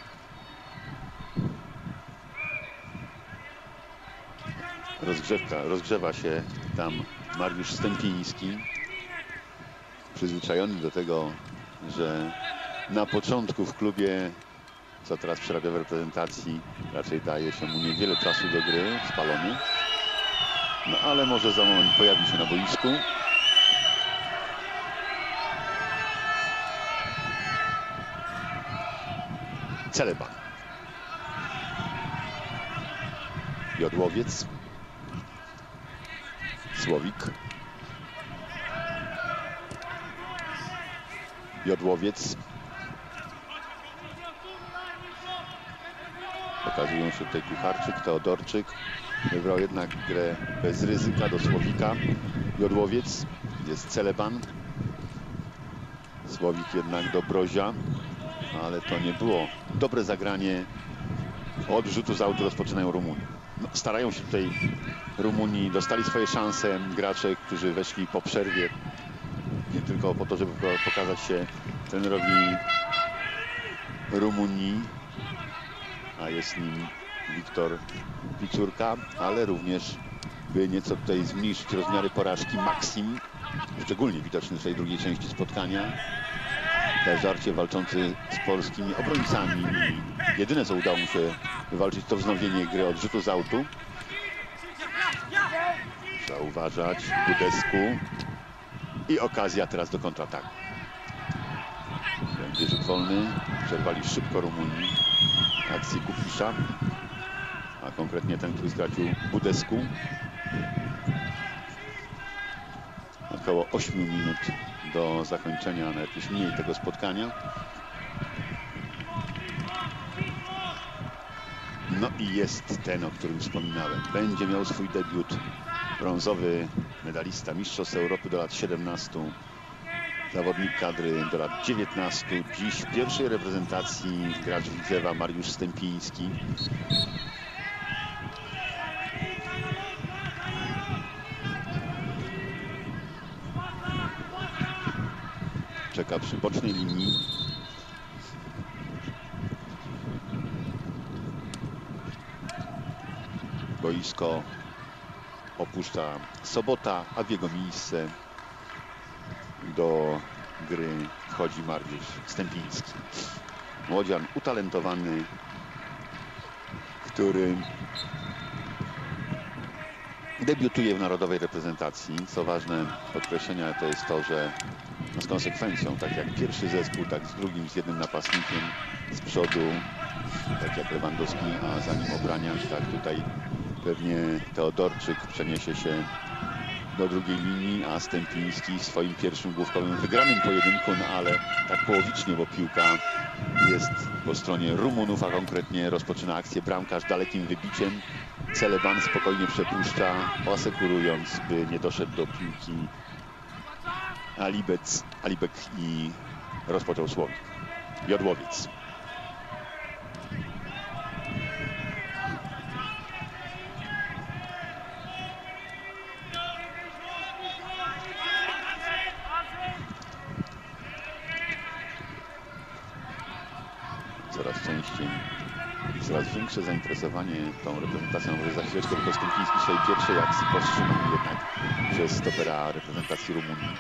Rozgrzewka, rozgrzewa się tam Mariusz Stępiński. Przyzwyczajony do tego, że na początku w klubie, co teraz przerabia w reprezentacji, raczej daje się mu niewiele czasu do gry, spalony. No ale może za moment pojawi się na boisku. Celeban. Jodłowiec. Słowik. Jodłowiec. Pokazują się tutaj Kucharczyk, Teodorczyk. Wybrał jednak grę bez ryzyka do Słowika. Jodłowiec. Jest Celeban. Słowik jednak do Brozia. Ale to nie było dobre zagranie. Od rzutu z autu rozpoczynają Rumuni. No, starają się tutaj Rumuni, dostali swoje szanse gracze, którzy weszli po przerwie Nie tylko po to, żeby pokazać się trenerowi Rumunii, a jest nim Wiktor Picurka, ale również by nieco tutaj zmniejszyć rozmiary porażki Maksim, szczególnie widoczny w tej drugiej części spotkania. Też żarcie walczący z polskimi obrońcami. Jedyne, co udało mu się wywalczyć, to wznowienie gry od rzutu z autu. Trzeba uważać. Budescu. I okazja teraz do kontrataku. Będzie rzut wolny. Przerwali szybko Rumuni akcji Kupisza, a konkretnie ten, który stracił Budescu. Około ośmiu minut do zakończenia, a nawet już mniej tego spotkania. No i jest ten, o którym wspominałem. Będzie miał swój debiut brązowy medalista Mistrzostw Europy do lat siedemnastu. Zawodnik kadry do lat dziewiętnastu. Dziś w pierwszej reprezentacji gracz Widzewa Mariusz Stępiński. Czeka przy bocznej linii. Boisko opuszcza Sobota, a w jego miejsce do gry wchodzi Mariusz Stępiński. Młodzian utalentowany, który debiutuje w narodowej reprezentacji. Co ważne podkreślenia, to jest to, że z konsekwencją, tak jak pierwszy zespół, tak z drugim, z jednym napastnikiem z przodu, tak jak Lewandowski, a za nim Obraniak, tak tutaj pewnie Teodorczyk przeniesie się do drugiej linii, a Stępiński w swoim pierwszym główkowym wygranym pojedynku, no ale tak połowicznie, bo piłka jest po stronie Rumunów, a konkretnie rozpoczyna akcję bramkarz dalekim wybiciem. Celeban spokojnie przepuszcza, asekurując, by nie doszedł do piłki Alibec, Alibek i rozpoczął Słowik. Jodłowiec. Coraz częściej i coraz większe zainteresowanie tą reprezentacją. Może za chwileczkę tylko Stępiński w swojej pierwszej akcji powstrzymany jednak przez stopera reprezentacji Rumunii.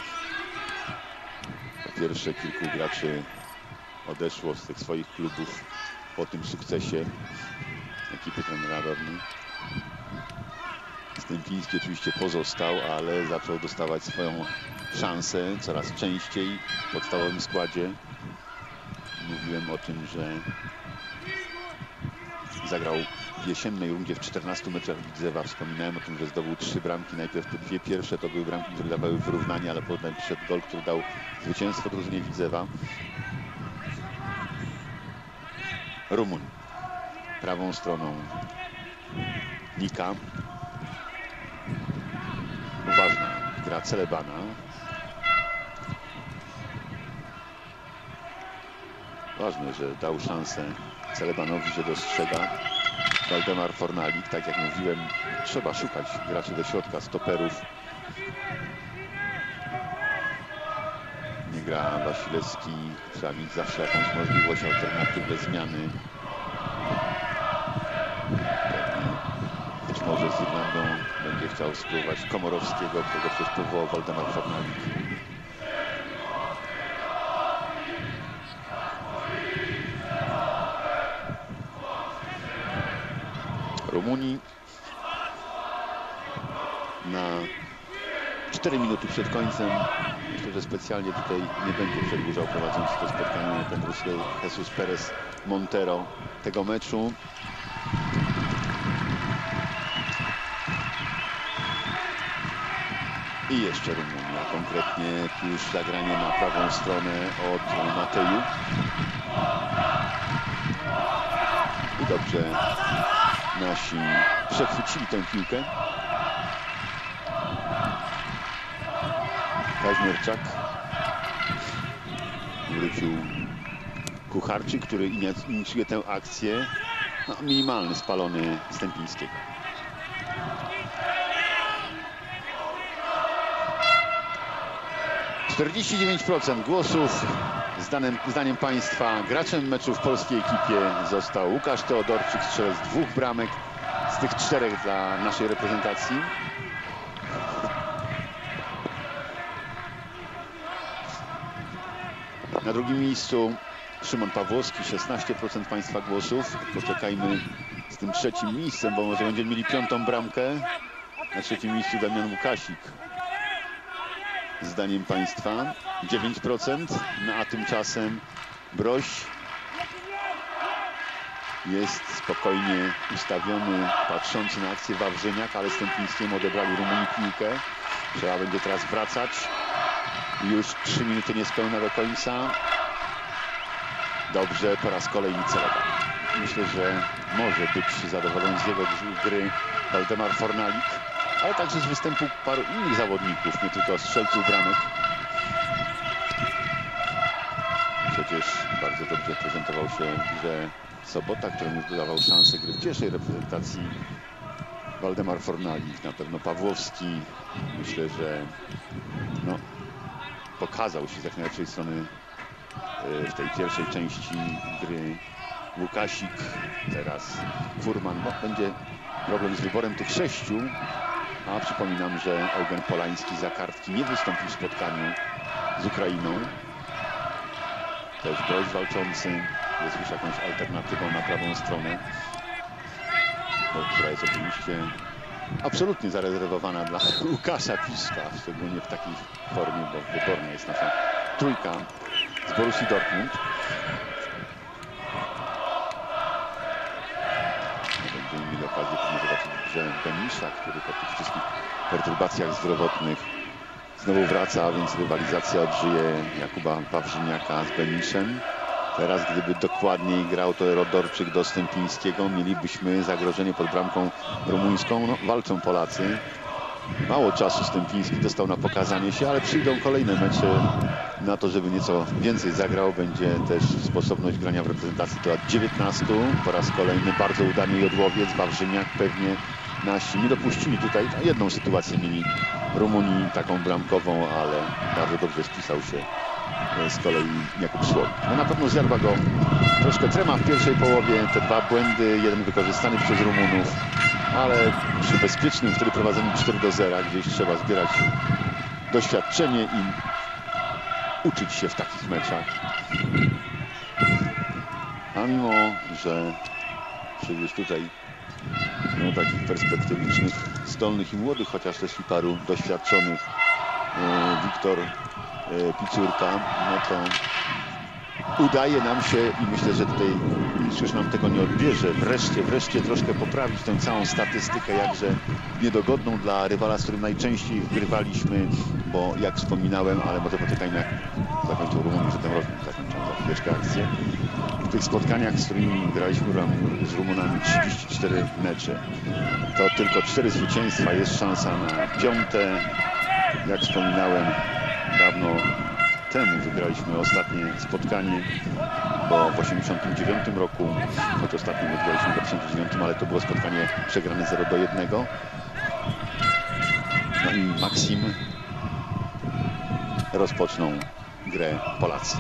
Po pierwsze kilku graczy odeszło z tych swoich klubów po tym sukcesie ekipy trenera Dorny. Stępiński oczywiście pozostał, ale zaczął dostawać swoją szansę coraz częściej w podstawowym składzie. Mówiłem o tym, że zagrał w jesiennej rundzie w czternastu meczach Widzewa. Wspominałem o tym, że zdobył trzy bramki. Najpierw te dwie pierwsze to były bramki, które dawały wyrównanie, ale potem przyszedł gol, który dał zwycięstwo drużynie Widzewa. Rumuń. Prawą stroną Nika. Uważna gra Celebana. Ważne, że dał szansę Celebanowi, że dostrzega. Waldemar Fornalik, tak jak mówiłem, trzeba szukać graczy do środka, stoperów. Nie gra Wasilewski, trzeba mieć zawsze jakąś możliwość, alternatywę zmiany. Być może z Irlandą będzie chciał spróbować Komorowskiego, którego przecież powołał Waldemar Fornalik. Rumunii na cztery minuty przed końcem. Myślę, że specjalnie tutaj nie będzie przedłużał prowadzący to spotkanie ten Jesus Perez Montero tego meczu. I jeszcze Rumunia, konkretnie już zagranie na prawą stronę od Mateju. I dobrze nasi przechwycili tę piłkę. Kaźmierczak. Wrócił Kucharczyk, który inicjuje tę akcję. No, minimalny, spalony Stępińskiego. czterdzieści dziewięć procent głosów. Zdaniem, zdaniem Państwa graczem meczu w polskiej ekipie został Łukasz Teodorczyk, strzelec dwóch bramek z tych czterech dla naszej reprezentacji. Na drugim miejscu Szymon Pawłowski, szesnaście procent Państwa głosów. Poczekajmy z tym trzecim miejscem, bo może będziemy mieli piątą bramkę. Na trzecim miejscu Damian Łukasik. Zdaniem Państwa dziewięć procent, no a tymczasem Broś jest spokojnie ustawiony, patrzący na akcję Wawrzyniak, ale Stępińskiemu odebrali Rumunii piłkę. Trzeba będzie teraz wracać. Już trzy minuty niespełna do końca. Dobrze, po raz kolejny Celeba. Myślę, że może być zadowolony z jego gry Waldemar Fornalik, ale także z występu paru innych zawodników, nie tylko strzelców bramek. Przecież bardzo dobrze prezentował się w grze Sobota, któremu dodawał szansę gry w pierwszej reprezentacji Waldemar Fornalik, na pewno Pawłowski. Myślę, że no, pokazał się z jak najlepszej strony w tej pierwszej części gry. Łukasik, teraz Furman. No, będzie problem z wyborem tych sześciu, a przypominam, że Eugen Polański za kartki nie wystąpił w spotkaniu z Ukrainą. Też Broś walczący jest już jakąś alternatywą na prawą stronę, bo, która jest oczywiście absolutnie zarezerwowana dla Łukasza Piszka, szczególnie w takiej formie, bo wyborna jest nasza trójka z Borussii Dortmund. Będziemy mieli okazję zobaczyć w grze Benisza, który po tych wszystkich perturbacjach zdrowotnych znowu wraca, a więc rywalizacja odżyje Jakuba Wawrzyniaka z Beniszem. Teraz, gdyby dokładniej grał Teodorczyk do Stępińskiego, mielibyśmy zagrożenie pod bramką rumuńską. No, walczą Polacy. Mało czasu Stępiński dostał na pokazanie się, ale przyjdą kolejne mecze na to, żeby nieco więcej zagrał. Będzie też sposobność grania w reprezentacji do lat dziewiętnastu. Po raz kolejny bardzo udany Jodłowiec, Wawrzyniak pewnie nasi nie dopuścili tutaj. Jedną sytuację mieli Rumunii, taką bramkową, ale bardzo dobrze spisał się z kolei Jakub Słowik. No na pewno zjadła go troszkę trema w pierwszej połowie. Te dwa błędy, jeden wykorzystany przez Rumunów, ale przy bezpiecznym wtedy prowadzeniu cztery do zera gdzieś trzeba zbierać doświadczenie i uczyć się w takich meczach. A mimo, że przecież tutaj no, takich perspektywicznych, zdolnych i młodych, chociaż też i paru doświadczonych, e, Wiktor e, Picurka, no to udaje nam się i myślę, że tutaj już nam tego nie odbierze. Wreszcie, wreszcie troszkę poprawić tę całą statystykę, jakże niedogodną dla rywala, z którym najczęściej wgrywaliśmy, bo jak wspominałem, ale może poczekajmy, jak zakończył Rumunii, że ten rozwój zakończą za chwileczkę akcję. W tych spotkaniach, z którymi graliśmy z Rumunami trzydzieści cztery mecze, to tylko cztery zwycięstwa, jest szansa na piąte. Jak wspominałem, dawno temu wygraliśmy ostatnie spotkanie, bo w osiemdziesiątym dziewiątym roku, choć ostatnio wygraliśmy w dwa tysiące dziewiątym, ale to było spotkanie przegrane zero do jednego. No i Maksim rozpoczną grę Polacy.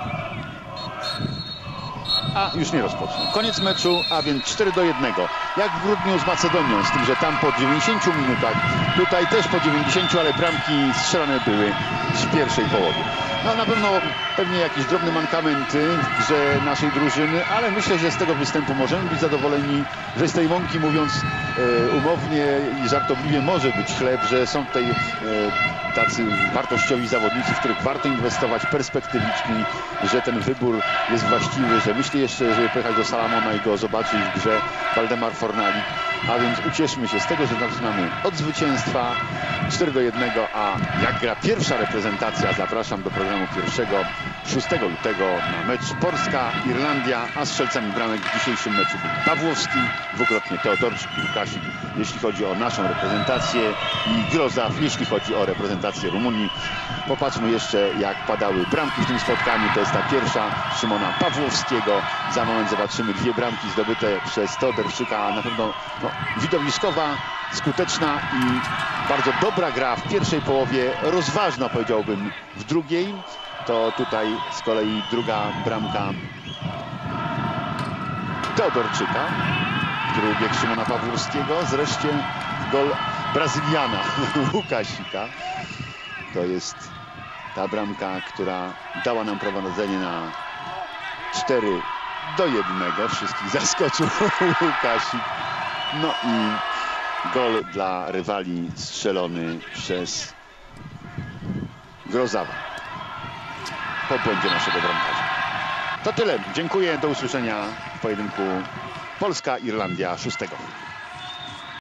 A już nie rozpoczną. Koniec meczu, a więc cztery do jednego. Jak w grudniu z Macedonią, z tym, że tam po dziewięćdziesięciu minutach, tutaj też po dziewięćdziesięciu, ale bramki strzelane były w pierwszej połowie. No na pewno pewnie jakieś drobne mankamenty w grze naszej drużyny, ale myślę, że z tego występu możemy być zadowoleni, że z tej mąki, mówiąc e, umownie i żartobliwie, może być chleb, że są tutaj e, tacy wartościowi zawodnicy, w których warto inwestować, perspektywiczni, że ten wybór jest właściwy, że myślę jeszcze, żeby pojechać do Salamona i go zobaczyć w grze Waldemar Fornalik. A więc ucieszmy się z tego, że zaczynamy od zwycięstwa cztery do jednego, a jak gra pierwsza reprezentacja, zapraszam do programu pierwszego szóstego lutego na mecz Polska-Irlandia, a strzelcami bramek w dzisiejszym meczu był Pawłowski, dwukrotnie Teodorczyk i Łukasik, jeśli chodzi o naszą reprezentację, i Grozaw, jeśli chodzi o reprezentację Rumunii. Popatrzmy jeszcze, jak padały bramki w tym spotkaniu. To jest ta pierwsza Szymona Pawłowskiego. Za moment zobaczymy dwie bramki zdobyte przez Teodorczyka. Na pewno no, widowiskowa skuteczna i bardzo dobra gra w pierwszej połowie, rozważna powiedziałbym w drugiej. To tutaj z kolei druga bramka Teodorczyka, który ubiegł Szymona Pawłowskiego. Zresztą gol Brazyliana Łukasika. To jest ta bramka, która dała nam prowadzenie na cztery do jednego. Wszystkich zaskoczył Łukasik. No i gol dla rywali strzelony przez Grozawa po błędzie naszego bramkarza. To tyle. Dziękuję. Do usłyszenia w pojedynku Polska-Irlandia szóstego.